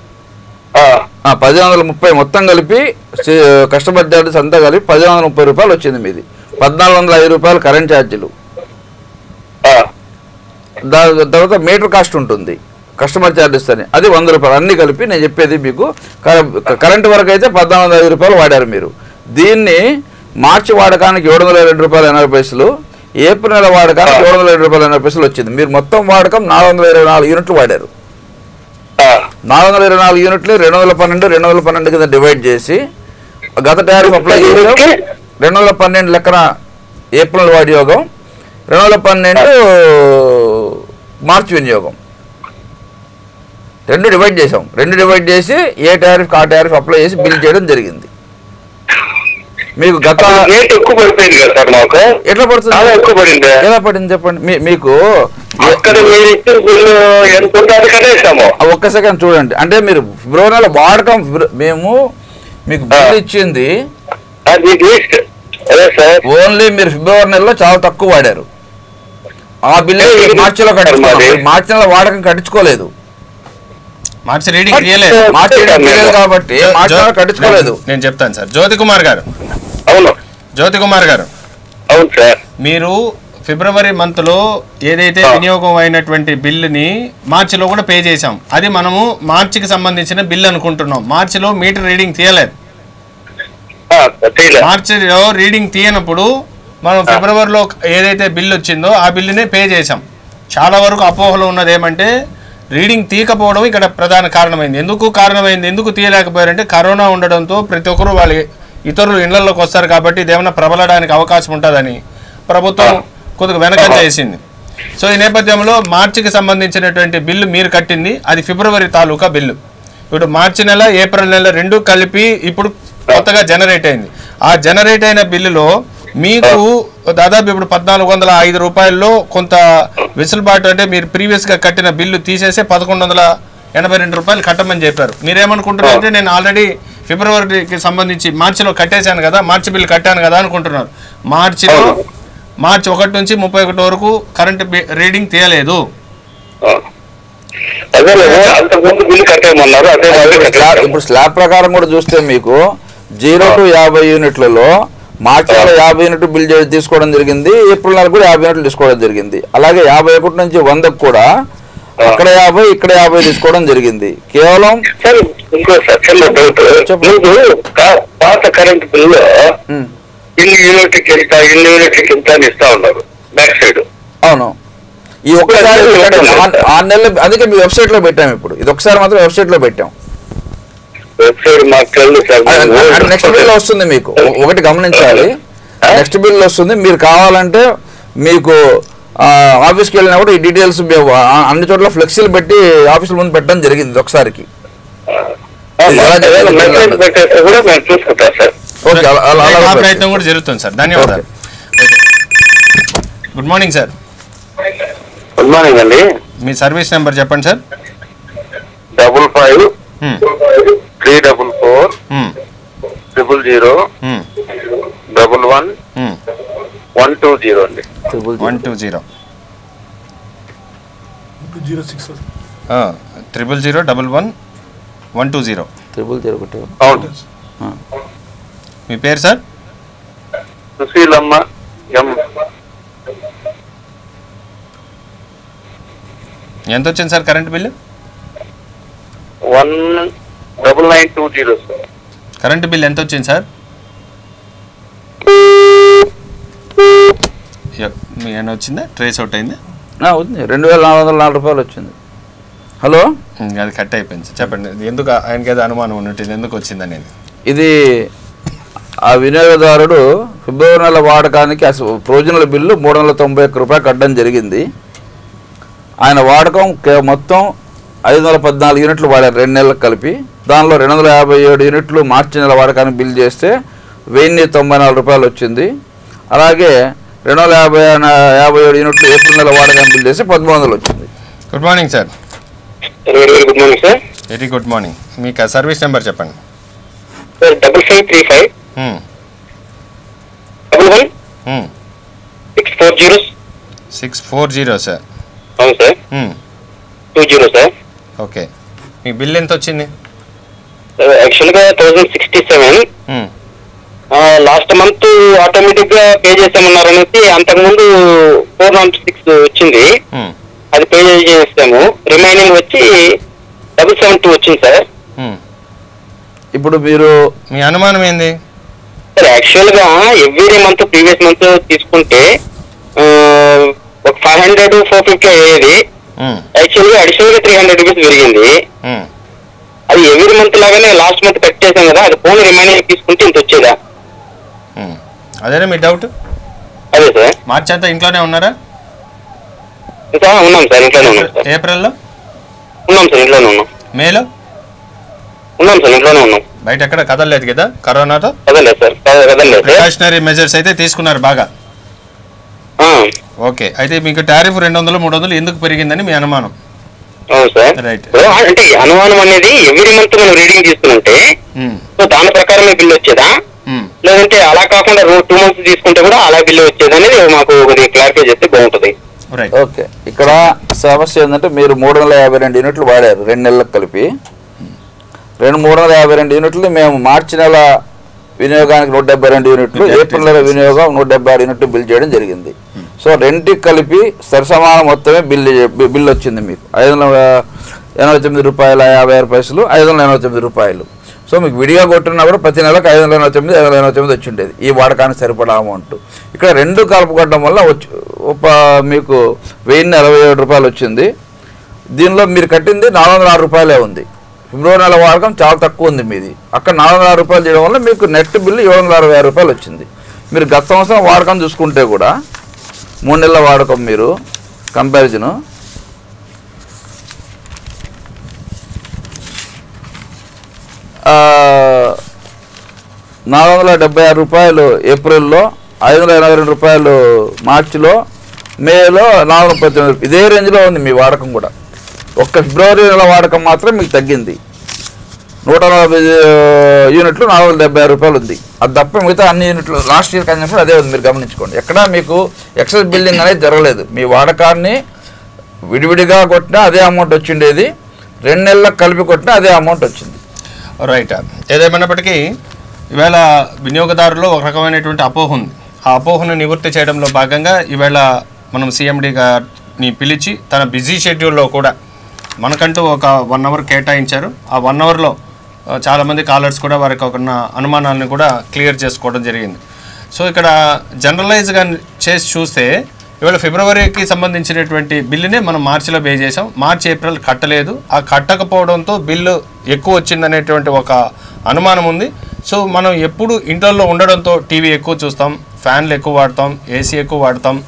1530 మొత్తం కలిపి కస్టమర్ ఛార్జెస్ అంతా కలిపి 1530 రూపాయలు వచ్చింది మీది. 1405 రూపాయలు కరెంట్ ఛార్జీలు. తర్వాత మీటర్ కాస్ట్ ఉంటుంది, కస్టమర్ ఛార్జెస్ అని, అది 100 రూపాయలు. అన్నీ కలిపి నేను చెప్పేది మీకు. కరెంటు వరకు అయితే 1405 రూపాయలు వాడారు మీరు. దీన్ని మార్చి వాడకానికి 702 రూపాయలు 80 పైసలు, ఏప్రిల్ నెల వాడకానికి 702 రూపాయలు 80 పైసలు వచ్చింది. మీరు మొత్తం వాడకం 424 యూనిట్లు వాడారు. 424 యూనిట్లు 212 కింద డివైడ్ చేసి గత టారిఫ్ అప్లై చేసాం. 212 లెక్కన ఏప్రిల్ వినియోగం, 212 మార్చి వినియోగం, 2 డివైడ్ చేసాం. 2 డివైడ్ చేసి ఏ టారిఫ్ ఆ టారిఫ్ అప్లై చేసి బిల్ చేయడం జరిగింది. మీకు గత రేట్ ఎక్కువ పడిపోయింది కదా సార్ మాకు. ఎట్లా పడుతుంది? ఎక్కువ పడింది. ఎలా పడింది చెప్పండి. మీకు ఒక్క సెకండ్ చూడండి. అంటే మీరు ఫిబ్రవరి నెల వాడకం మేము మీకు బిల్ ఇచ్చింది ఓన్లీ మీరు ఫిబ్రవరి నెలలో చాలా తక్కువ వాడారు. ఆ బిల్ మార్చిలో కట్టించుకోలేదు. మార్చి నెల వాడకం కట్టించుకోలేదు. మార్చి రీడింగ్ తీయలేదు కాబట్టి మార్చి నెల కట్టించుకోలేదు. నేను చెప్తాను సార్. జ్యోతి కుమార్ గారు. అవును జ్యోతి కుమార్ గారు. అవును సార్. మీరు ఫిబ్రవరి మంత్లో ఏదైతే వినియోగం అయినటువంటి బిల్లుని మార్చిలో కూడా పే చేసాం. అది మనము మార్చికి సంబంధించిన బిల్ అనుకుంటున్నాం. మార్చిలో మీటర్ రీడింగ్ తీయలేదు. మార్చిలో రీడింగ్ తీయనప్పుడు మనం ఫిబ్రవరిలో ఏదైతే బిల్లు వచ్చిందో ఆ బిల్లునే పే చేసాం. చాలా వరకు అపోహలు ఉన్నది ఏమంటే రీడింగ్ తీయకపోవడం ఇక్కడ ప్రధాన కారణమైంది. ఎందుకు తీయలేకపోయారంటే కరోనా ఉండడంతో ప్రతి ఒక్కరూ వాళ్ళ ఇతరులు ఇళ్లలోకి వస్తారు కాబట్టి ఇదేమన్నా ప్రబలడానికి అవకాశం ఉంటుందని ప్రభుత్వం కొద్దిగా వెనకంజ వేసింది. సో ఈ నేపథ్యంలో మార్చికి సంబంధించినటువంటి బిల్లు మీరు కట్టింది అది ఫిబ్రవరి తాలూకా బిల్లు. ఇప్పుడు మార్చి నెల ఏప్రిల్ నెల 2 కలిపి ఇప్పుడు కొత్తగా జనరేట్ అయింది. ఆ జనరేట్ అయిన బిల్లులో మీకు దాదాపు ఇప్పుడు 1405 రూపాయల్లో కొంత వెసులుబాటు, అంటే మీరు ప్రీవియస్గా కట్టిన బిల్లు తీసేసి 1182 రూపాయలు కట్టమని చెప్పారు. మీరేమనుకుంటున్నారంటే నేను ఆల్రెడీ ఫిబ్రవరికి సంబంధించి మార్చిలో కట్టేశాను కదా, మార్చి బిల్లు కట్టాను కదా అనుకుంటున్నారు. మార్చి 1 నుంచి 31 వరకు కరెంట్ రీడింగ్ తీయలేదు. ఇప్పుడు స్లాబ్ ప్రకారం కూడా చూస్తే మీకు 0 to 50 యూనిట్లలో మార్చి నెల 50 యూనిట్లు బిల్ తీసుకోవడం జరిగింది. ఏప్రిల్ నెల కూడా 50 యూనిట్లు తీసుకోవడం జరిగింది. అలాగే 51 నుంచి 100కు కూడా అక్కడ 50 ఇక్కడ 50 తీసుకోవడం జరిగింది. కేవలం పాత కరెంట్ బిల్లు ఇన్ని యూనిట్కి ఎంత ఇస్తా ఉన్నారు బ్యాక్ సైడ్. అవును, ఈ ఒక్కసారి 6 నెలలు అందుకే మీ వెబ్సైట్ లో పెట్టాము. ఇప్పుడు ఇది ఒకసారి మాత్రం వెబ్సైట్ లో పెట్టాం. నెక్స్ట్ బిల్ వస్తుంది మీకు, ఒకటి గమనించాలి. నెక్స్ట్ బిల్ వస్తుంది. మీరు కావాలంటే మీకు ఆఫీస్కి వెళ్ళినప్పుడు ఈ డీటెయిల్స్ అన్ని చోట్ల ఫ్లెక్సీలు పెట్టి ఆఫీసుల ముందు పెట్టడం జరిగింది ఒకసారికి. ఓకే, ప్రయత్నం కూడా జరుగుతుంది సార్. ధన్యవాదాలు. Good morning sir. Good morning అండి. మీ సర్వీస్ నెంబర్ చెప్పండి సార్. 55 344 000 11 120 అండి. 120 000 11 120. అవును. మీ పేరు సార్? సుశీలమ్మ ఎం. ఎంత వచ్చింది sir current bill? 19920 sir. Current bill ఎంత వచ్చింది సార్? మీ ఏమైనా వచ్చిందా? ట్రేస్ అవుట్ అయిందా? ఉంది, 2404 రూపాయలు వచ్చింది. హలో, అది కట్ అయిపోయింది సార్. చెప్పండి, ఎందుకు ఆయనకి ఏదో అనుమానం ఉన్నట్టు ఎందుకు వచ్చింది అనేది. ఇది ఆ వినియోగదారుడు ఫిబ్రవరి నెల వాడకానికి ప్రొవిజనల్ బిల్లు 391 రూపాయలు కట్టడం జరిగింది. ఆయన వాడకం మొత్తం 514 యూనిట్లు వాడారు 2 నెలలకు కలిపి. దానిలో 257 యూనిట్లు మార్చి నెల వాడకానికి బిల్ చేస్తే 1094 రూపాయలు వచ్చింది. అలాగే 257 యూనిట్లు ఏప్రిల్ నెల వాడకానికి బిల్ చేస్తే 1300 వచ్చింది. Good morning sir. Good morning sir. Very good morning. మీకు సర్వీస్ నెంబర్ చెప్పండి. 5535 11 640 సార్. అవును సార్. 20 సార్. ఓకే, మీ బిల్ ఎంత వచ్చింది? యాక్చువల్గా 1067. లాస్ట్ మంత్ ఆటోమేటిక్ గా పే చేసామన్నారు అనేసి, అంతకుముందు 496 వచ్చింది, అది పే చేసాము. రిమైనింగ్ వచ్చి 772 వచ్చింది సార్. ఇప్పుడు మీరు మీ అనుమానం ఏంది సార్? యాక్చువల్ గా ఎవ్రీ మంత్ ప్రీవియస్ మంత్ తీసుకుంటే ఒక 500 450 అయ్యేది. యాక్చువల్ గా అడిషనల్ గా 300 రూపీస్ పెరిగింది. అది ఎవ్రీ మంత్ లాగానే లాస్ట్ మంత్ కట్ చేసాం కదా, అది ఫోన్ రిమైనింగ్ తీసుకుంటే ఇంత వచ్చేదా? అదేనా మీ డౌట్? అదే సార్. మార్చి అంతా ఇంట్లోనే ఉన్నారా? ఉన్నాం సార్, ఇంట్లోనే ఉన్నాం సార్. ఏప్రిల్లో ఉన్నాం సార్, ఇంట్లోనే ఉన్నాం. మేలో ఉన్నాం సార్, ఇంట్లోనే ఉన్నాం. బయట ఎక్కడ కదలలేదు కదా కరోనాతో? కదలేదు సార్, కదలేదు. ప్రికాషనరీ మెజర్స్ అయితే తీసుకున్నారు బాగా. ఓకే, అయితే మీకు టారిఫ్ 200 300 ఎందుకు పెరిగిందని మీ అనుమానం? అవును సార్. రైట్. అంటే అనుమానం అనేది ఎవ్రీ మంత్ మనం రీడింగ్ తీసుకుంటే సో దాని ప్రకారమే బిల్ వచ్చేదా, లేదంటే అలా కాకుండా 2 మంత్స్ తీసుకుంటే కూడా అలా బిల్లు వచ్చేది అనేది మాకు క్లారిఫై చేస్తే బాగుంటుంది. ఓకే, ఇక్కడ సమస్య ఏంటంటే మీరు 352 యూనిట్లు వాడారు 2 నెలలకు కలిపి. 352 యూనిట్లు మేము మార్చి నెల వినియోగానికి 172 యూనిట్లు, ఏప్రిల్ నెల వినియోగం 176 యూనిట్లు బిల్ చేయడం జరిగింది. సో రెండుకి కలిపి సరిసమానం మొత్తమే బిల్ వచ్చింది మీకు 589 రూపాయల 56 పైసలు, 589 రూపాయలు. సో మీకు విడిగా కొట్టినా కూడా ప్రతి నెలకు 589 589 వచ్చి ఉండేది ఈ వాడకానికి సరిపడా అమౌంట్. ఇక్కడ రెండు కలుపుకోవడం వల్ల మీకు 1047 రూపాయలు వచ్చింది. దీనిలో మీరు కట్టింది 406 రూపాయలే ఉంది. ఫిబ్రవరి నెల వాడకం చాలా తక్కువ ఉంది మీది. అక్కడ 406 రూపాయలు చేయడం వల్ల మీకు నెట్ బిల్లు 760 రూపాయలు వచ్చింది. మీరు గత సంవత్సరం వాడకం చూసుకుంటే కూడా 3 నెలల వాడకం మీరు కంపారిజను 476 రూపాయలు ఏప్రిల్లో, 582 రూపాయలు మార్చిలో, మేలో 439. ఇదే రేంజ్లో ఉంది మీ వాడకం కూడా. ఒక్క ఫిబ్రవరి నెల వాడకం మాత్రం మీకు తగ్గింది. 140 యూనిట్లు 476 రూపాయలు ఉంది. అది తప్ప మిగతా అన్ని యూనిట్లు లాస్ట్ ఇయర్ కన్జంప్షన్ అదే ఉంది. మీరు గమనించుకోండి, ఎక్కడా మీకు ఎక్సెస్ బిల్డింగ్ అనేది జరగలేదు. మీ వాడకాన్ని విడివిడిగా కొట్టినా అదే అమౌంట్ వచ్చిండేది, 2 నెలలకు కలిపి కొట్టినా అదే అమౌంట్ వచ్చింది. రైట్. ఏదేమైనప్పటికీ ఈవేళ వినియోగదారులో ఒక రకమైనటువంటి అపోహ ఉంది. ఆ అపోహను నివృత్తి చేయడంలో భాగంగా ఈవేళ మనం సిఎండి గారిని పిలిచి తన బిజీ షెడ్యూల్లో కూడా మనకంటూ ఒక 1 అవర్ కేటాయించారు. ఆ 1 అవర్లో చాలామంది కాలర్స్ కూడా వారికి ఒక అనుమానాలను కూడా క్లియర్ చేసుకోవడం జరిగింది. సో ఇక్కడ జనరలైజ్గా చేసి చూస్తే ఇవాళ ఫిబ్రవరికి సంబంధించినటువంటి బిల్లునే మనం మార్చిలో పే చేసాం. మార్చి ఏప్రిల్ కట్టలేదు. ఆ కట్టకపోవడంతో బిల్లు ఎక్కువ వచ్చిందనేటువంటి ఒక అనుమానం ఉంది. సో మనం ఎప్పుడు ఇంట్లో ఉండడంతో టీవీ ఎక్కువ చూస్తాం, ఫ్యాన్లు ఎక్కువ వాడతాం, ఏసీ ఎక్కువ వాడతాం.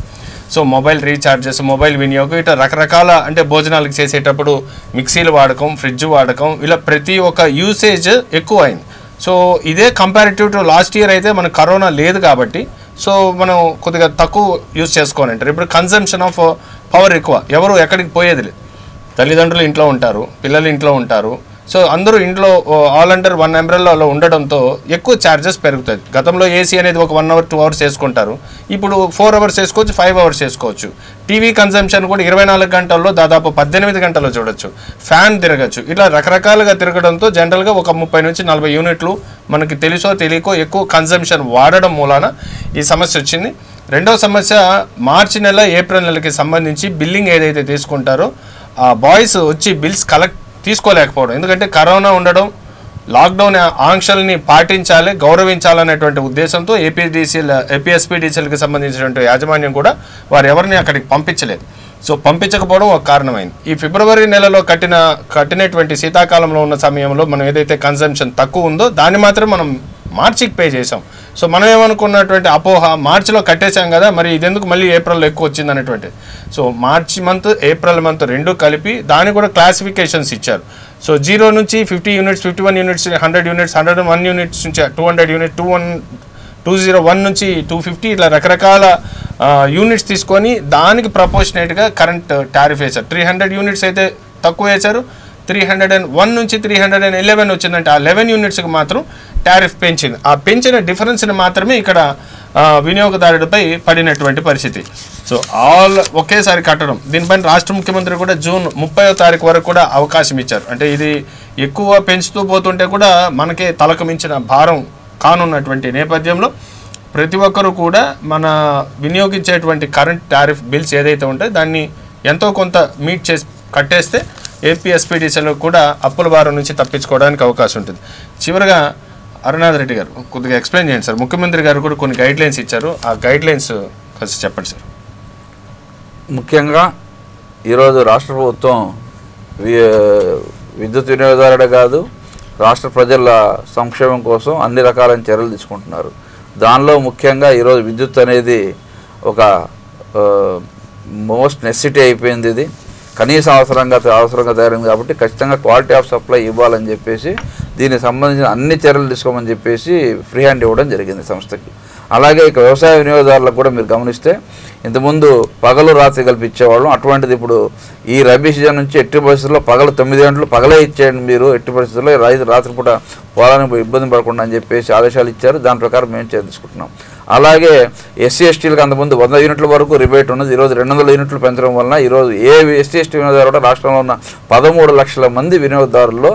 సో మొబైల్ రీఛార్జెస్, మొబైల్ వినియోగం, ఇట్లా రకరకాల అంటే భోజనాలకు చేసేటప్పుడు మిక్సీలు వాడకం, ఫ్రిడ్జ్ వాడకం, ఇలా ప్రతి ఒక్క యూసేజ్ ఎక్కువ అయింది. సో ఇదే కంపారిటివ్ టు లాస్ట్ ఇయర్ అయితే మనకు కరోనా లేదు కాబట్టి సో మనం కొద్దిగా తక్కువ యూజ్ చేసుకోని అంటారు. ఇప్పుడు కన్జంప్షన్ ఆఫ్ పవర్ ఎక్కువ, ఎవరు ఎక్కడికి పోయేది లేదు, తల్లిదండ్రులు ఇంట్లో ఉంటారు, పిల్లలు ఇంట్లో ఉంటారు. సో అందరూ ఇంట్లో ఆల్ అండర్ 1 అంబ్రెల్లాలో ఉండడంతో ఎక్కువ ఛార్జెస్ పెరుగుతుంది. గతంలో ఏసీ అనేది ఒక 1 అవర్ 2 అవర్స్ వేసుకుంటారు, ఇప్పుడు 4 అవర్స్ వేసుకోవచ్చు, 5 అవర్స్ వేసుకోవచ్చు. టీవీ కన్జంప్షన్ కూడా 24 గంటల్లో దాదాపు 18 గంటల్లో చూడొచ్చు, ఫ్యాన్ తిరగచ్చు. ఇట్లా రకరకాలుగా తిరగడంతో జనరల్గా ఒక 30 నుంచి 40 యూనిట్లు మనకి తెలుసో తెలియకో ఎక్కువ కన్జంప్షన్ వాడడం మూలాన ఈ సమస్య వచ్చింది. రెండవ సమస్య మార్చి నెల, ఏప్రిల్ నెలకి సంబంధించి బిల్లింగ్ ఏదైతే తీసుకుంటారో ఆ బాయ్స్ వచ్చి బిల్స్ తీసుకోలేకపోవడం. ఎందుకంటే కరోనా ఉండడం, లాక్డౌన్ ఆంక్షల్ని పాటించాలి, గౌరవించాలనేటువంటి ఉద్దేశంతో ఏపీఎస్పీడీసీఎల్కి సంబంధించినటువంటి యాజమాన్యం కూడా వారు ఎవరిని అక్కడికి పంపించలేదు. సో పంపించకపోవడం ఒక కారణమైంది. ఈ ఫిబ్రవరి నెలలో కట్టినటువంటి శీతాకాలంలో ఉన్న సమయంలో మనం ఏదైతే కన్సంప్షన్ తక్కువ ఉందో దాన్ని మాత్రం మనం మార్చికి పే చేసాం. సో మనం ఏమనుకున్నటువంటి అపోహ, మార్చిలో కట్టేశాం కదా, మరి ఇదెందుకు మళ్ళీ ఏప్రిల్లో ఎక్కువ వచ్చింది అనేటువంటి. So march month, april month రెండు కలిపి దానికి కూడా క్లాసిఫికేషన్స్ ఇచ్చారు. సో 0 నుంచి 50 యూనిట్స్, 51 యూనిట్స్, 100 యూనిట్స్, 101 యూనిట్స్ నుంచి 200 యూనిట్, 201 నుంచి 250 ఇట్లా రకరకాల యూనిట్స్ తీసుకొని దానికి ప్రపోర్షనేట్గా కరెంట్ టారిఫ్ వేశారు. 300 యూనిట్స్ అయితే తక్కువ వేశారు, 301 నుంచి 311 వచ్చిందంటే ఆ 11 యూనిట్స్కి మాత్రం టారిఫ్ పెంచింది. ఆ పెంచిన డిఫరెన్స్ని మాత్రమే ఇక్కడ వినియోగదారుడిపై పడినటువంటి పరిస్థితి. సో ఒకేసారి కట్టడం, దీనిపైన రాష్ట్ర ముఖ్యమంత్రి కూడా జూన్ 30వ తారీఖు వరకు కూడా అవకాశం ఇచ్చారు. అంటే ఇది ఎక్కువ పెంచుతూ పోతుంటే కూడా మనకే తలకు మించిన భారం కానున్నటువంటి నేపథ్యంలో ప్రతి ఒక్కరూ కూడా మన వినియోగించేటువంటి కరెంట్ టారిఫ్ బిల్స్ ఏదైతే ఉంటాయో దాన్ని ఎంతో కొంత మీట్ చేసి కట్టేస్తే ఏపీఎస్పీడీసీలో కూడా అప్పుల భారం నుంచి తప్పించుకోవడానికి అవకాశం ఉంటుంది. చివరిగా అరుణాథ్ రెడ్డి గారు కొద్దిగా ఎక్స్ప్లెయిన్ చేయండి సార్. ముఖ్యమంత్రి గారు కూడా కొన్ని గైడ్లైన్స్ ఇచ్చారు, ఆ గైడ్లైన్స్ కాస్త చెప్పండి సార్. ముఖ్యంగా ఈరోజు రాష్ట్ర ప్రభుత్వం విద్యుత్ వినియోగదారుడే కాదు, రాష్ట్ర ప్రజల సంక్షేమం కోసం అన్ని రకాలైన చర్యలు తీసుకుంటున్నారు. దానిలో ముఖ్యంగా ఈరోజు విద్యుత్ అనేది ఒక మోస్ట్ నెసెసిటీ అయిపోయింది. ఇది కనీస అవసరంగా తయారైంది కాబట్టి ఖచ్చితంగా క్వాలిటీ ఆఫ్ సప్లై ఇవ్వాలని చెప్పేసి దీనికి సంబంధించిన అన్ని చర్యలు తీసుకోమని చెప్పేసి ఫ్రీ హ్యాండ్ ఇవ్వడం జరిగింది సంస్థకి. అలాగే ఇక వ్యవసాయ వినియోగదారులకు కూడా మీరు గమనిస్తే ఇంతకుముందు పగలు రాత్రి కలిపి ఇచ్చేవాళ్ళం, అటువంటిది ఇప్పుడు ఈ రబీ సీజన్ నుంచి ఎట్టి పరిస్థితుల్లో పగలు 9 గంటలు పగలే ఇచ్చేయండి మీరు, ఎట్టి పరిస్థితుల్లో రాత్రిపూట పోలానికి ఇబ్బంది పడకుండా అని చెప్పేసి ఆదేశాలు ఇచ్చారు. దాని ప్రకారం మేము తీసుకుంటున్నాం. అలాగే ఎస్సీ ఎస్టీలకు అంతకుముందు 100 యూనిట్ల వరకు రిబేట్ ఉన్నది, ఈరోజు 200 యూనిట్లు పెంచడం వలన ఈరోజు ఏ ఎస్సీ ఎస్టీ వినియోగదారుడు రాష్ట్రంలో ఉన్న 13 లక్షల మంది వినియోగదారుల్లో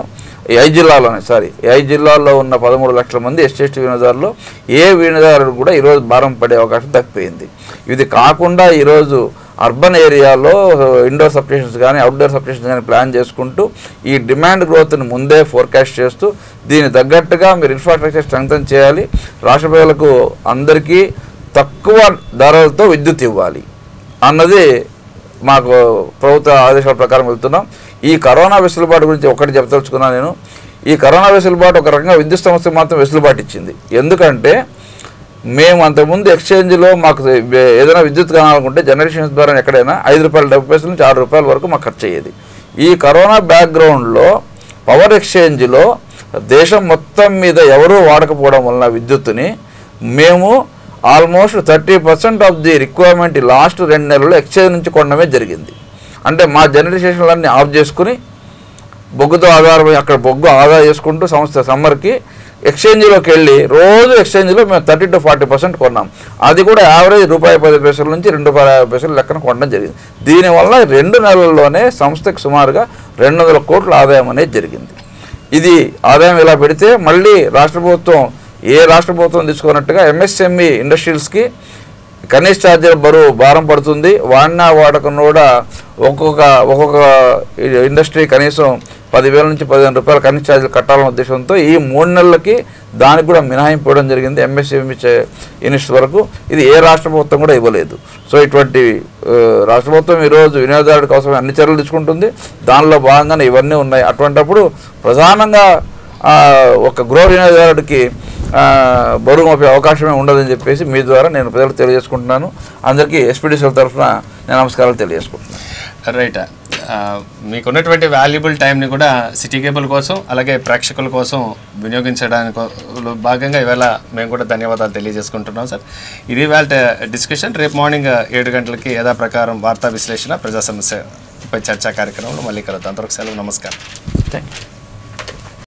5 జిల్లాల్లో ఉన్న 13 లక్షల మంది ఎస్సీ ఎస్టీ వినియోగదారులు ఏ వినియోగదారుడు కూడా ఈరోజు భారం పడే అవకాశం తప్పిపోయింది. ఇది కాకుండా ఈరోజు అర్బన్ ఏరియాలో ఇండోర్ సబ్స్టేషన్స్ కానీ అవుట్డోర్ సబ్స్టేషన్స్ కానీ ప్లాన్ చేసుకుంటూ ఈ డిమాండ్ గ్రోత్ని ముందే ఫోర్కాస్ట్ చేస్తూ దీనికి తగ్గట్టుగా మీరు ఇన్ఫ్రాస్ట్రక్చర్ స్ట్రెంగ్తన్ చేయాలి, రాష్ట్ర ప్రజలకు అందరికీ తక్కువ ధరలతో విద్యుత్ ఇవ్వాలి అన్నది మాకు ప్రభుత్వ ఆదేశాల ప్రకారం వెళ్తున్నాం. ఈ కరోనా వెసులుబాటు గురించి ఒకటి చెప్పదలుచుకున్నాను నేను. ఈ కరోనా వెసులుబాటు ఒక రకంగా విద్యుత్ సంస్థకు మాత్రం వెసులుబాటు ఇచ్చింది. ఎందుకంటే మేము అంతకుముందు ఎక్స్చేంజ్లో మాకు ఏదైనా విద్యుత్ కావాలనుకుంటే జనరేషన్స్ ద్వారా ఎక్కడైనా ₹5.70 నుంచి ₹6 వరకు మాకు ఖర్చు అయ్యేది. ఈ కరోనా బ్యాక్గ్రౌండ్లో పవర్ ఎక్స్చేంజ్లో దేశం మొత్తం మీద ఎవరూ వాడకపోవడం వలన విద్యుత్తుని మేము almost 30% of the requirement last 2 నెలల్లో ఎక్స్చేంజ్ నుంచి కొనడమే జరిగింది. అంటే మా జనరేషన్లన్నీ ఆఫ్ చేసుకుని బొగ్గుతో ఆధారపై అక్కడ బొగ్గు ఆదా చేసుకుంటూ సంస్థ సమ్మర్కి ఎక్స్చేంజ్లోకి వెళ్ళి రోజు ఎక్స్చేంజ్లో మేము 30 to 40% కొన్నాం. అది కూడా యావరేజ్ ₹1.10 నుంచి ₹2.50 లెక్కన కొనడం జరిగింది. దీనివల్ల 2 నెలల్లోనే సంస్థకు సుమారుగా 200 కోట్ల ఆదాయం అనేది జరిగింది. ఇది ఆదాయం ఇలా పెడితే మళ్ళీ రాష్ట్ర ప్రభుత్వం తీసుకున్నట్టుగా ఎంఎస్ఎంఈ ఇండస్ట్రీస్కి కనీస ఛార్జీల భారం పడుతుంది. వాడకం కూడా ఒక్కొక్క ఇండస్ట్రీ కనీసం ₹10,000 నుంచి ₹15,000 కనీస ఛార్జీలు కట్టాలనే ఉద్దేశంతో ఈ 3 నెలలకి దానికి కూడా మినహాయింపు ఇవ్వడం జరిగింది ఎంఎస్ఎంఈ యూనిట్స్ వరకు. ఇది ఏ రాష్ట్ర ప్రభుత్వం కూడా ఇవ్వలేదు. సో ఇటువంటి రాష్ట్ర ప్రభుత్వం ఈరోజు వినియోగదారుడి కోసం అన్ని చర్యలు తీసుకుంటుంది. దానిలో భాగంగానే ఇవన్నీ ఉన్నాయి. అటువంటప్పుడు ప్రధానంగా ఒక గృహ వినియోగదారుడికి బరువు మోపే అవకాశమే ఉండదని చెప్పేసి మీ ద్వారా నేను ప్రజలకు తెలియజేసుకుంటున్నాను. అందరికీ ఎస్పీడీసీల తరఫున నేను నమస్కారాలు తెలియజేసుకుంటున్నాను. రైట్, మీకున్నటువంటి వాల్యుబుల్ టైంని కూడా సిటీ కేబుల్ కోసం అలాగే ప్రేక్షకుల కోసం వినియోగించడానికి భాగంగా ఇవాళ మేము కూడా ధన్యవాదాలు తెలియజేసుకుంటున్నాం సార్. ఇది వాళ్ళ డిస్కషన్. రేపు మార్నింగ్ 7 గంటలకి యథాప్రకారం వార్తా విశ్లేషణ ప్రజా సమస్యపై చర్చా కార్యక్రమంలో మళ్ళీ కలుద్దాం. అంతవరకు సెలవు, నమస్కారం. Thank you.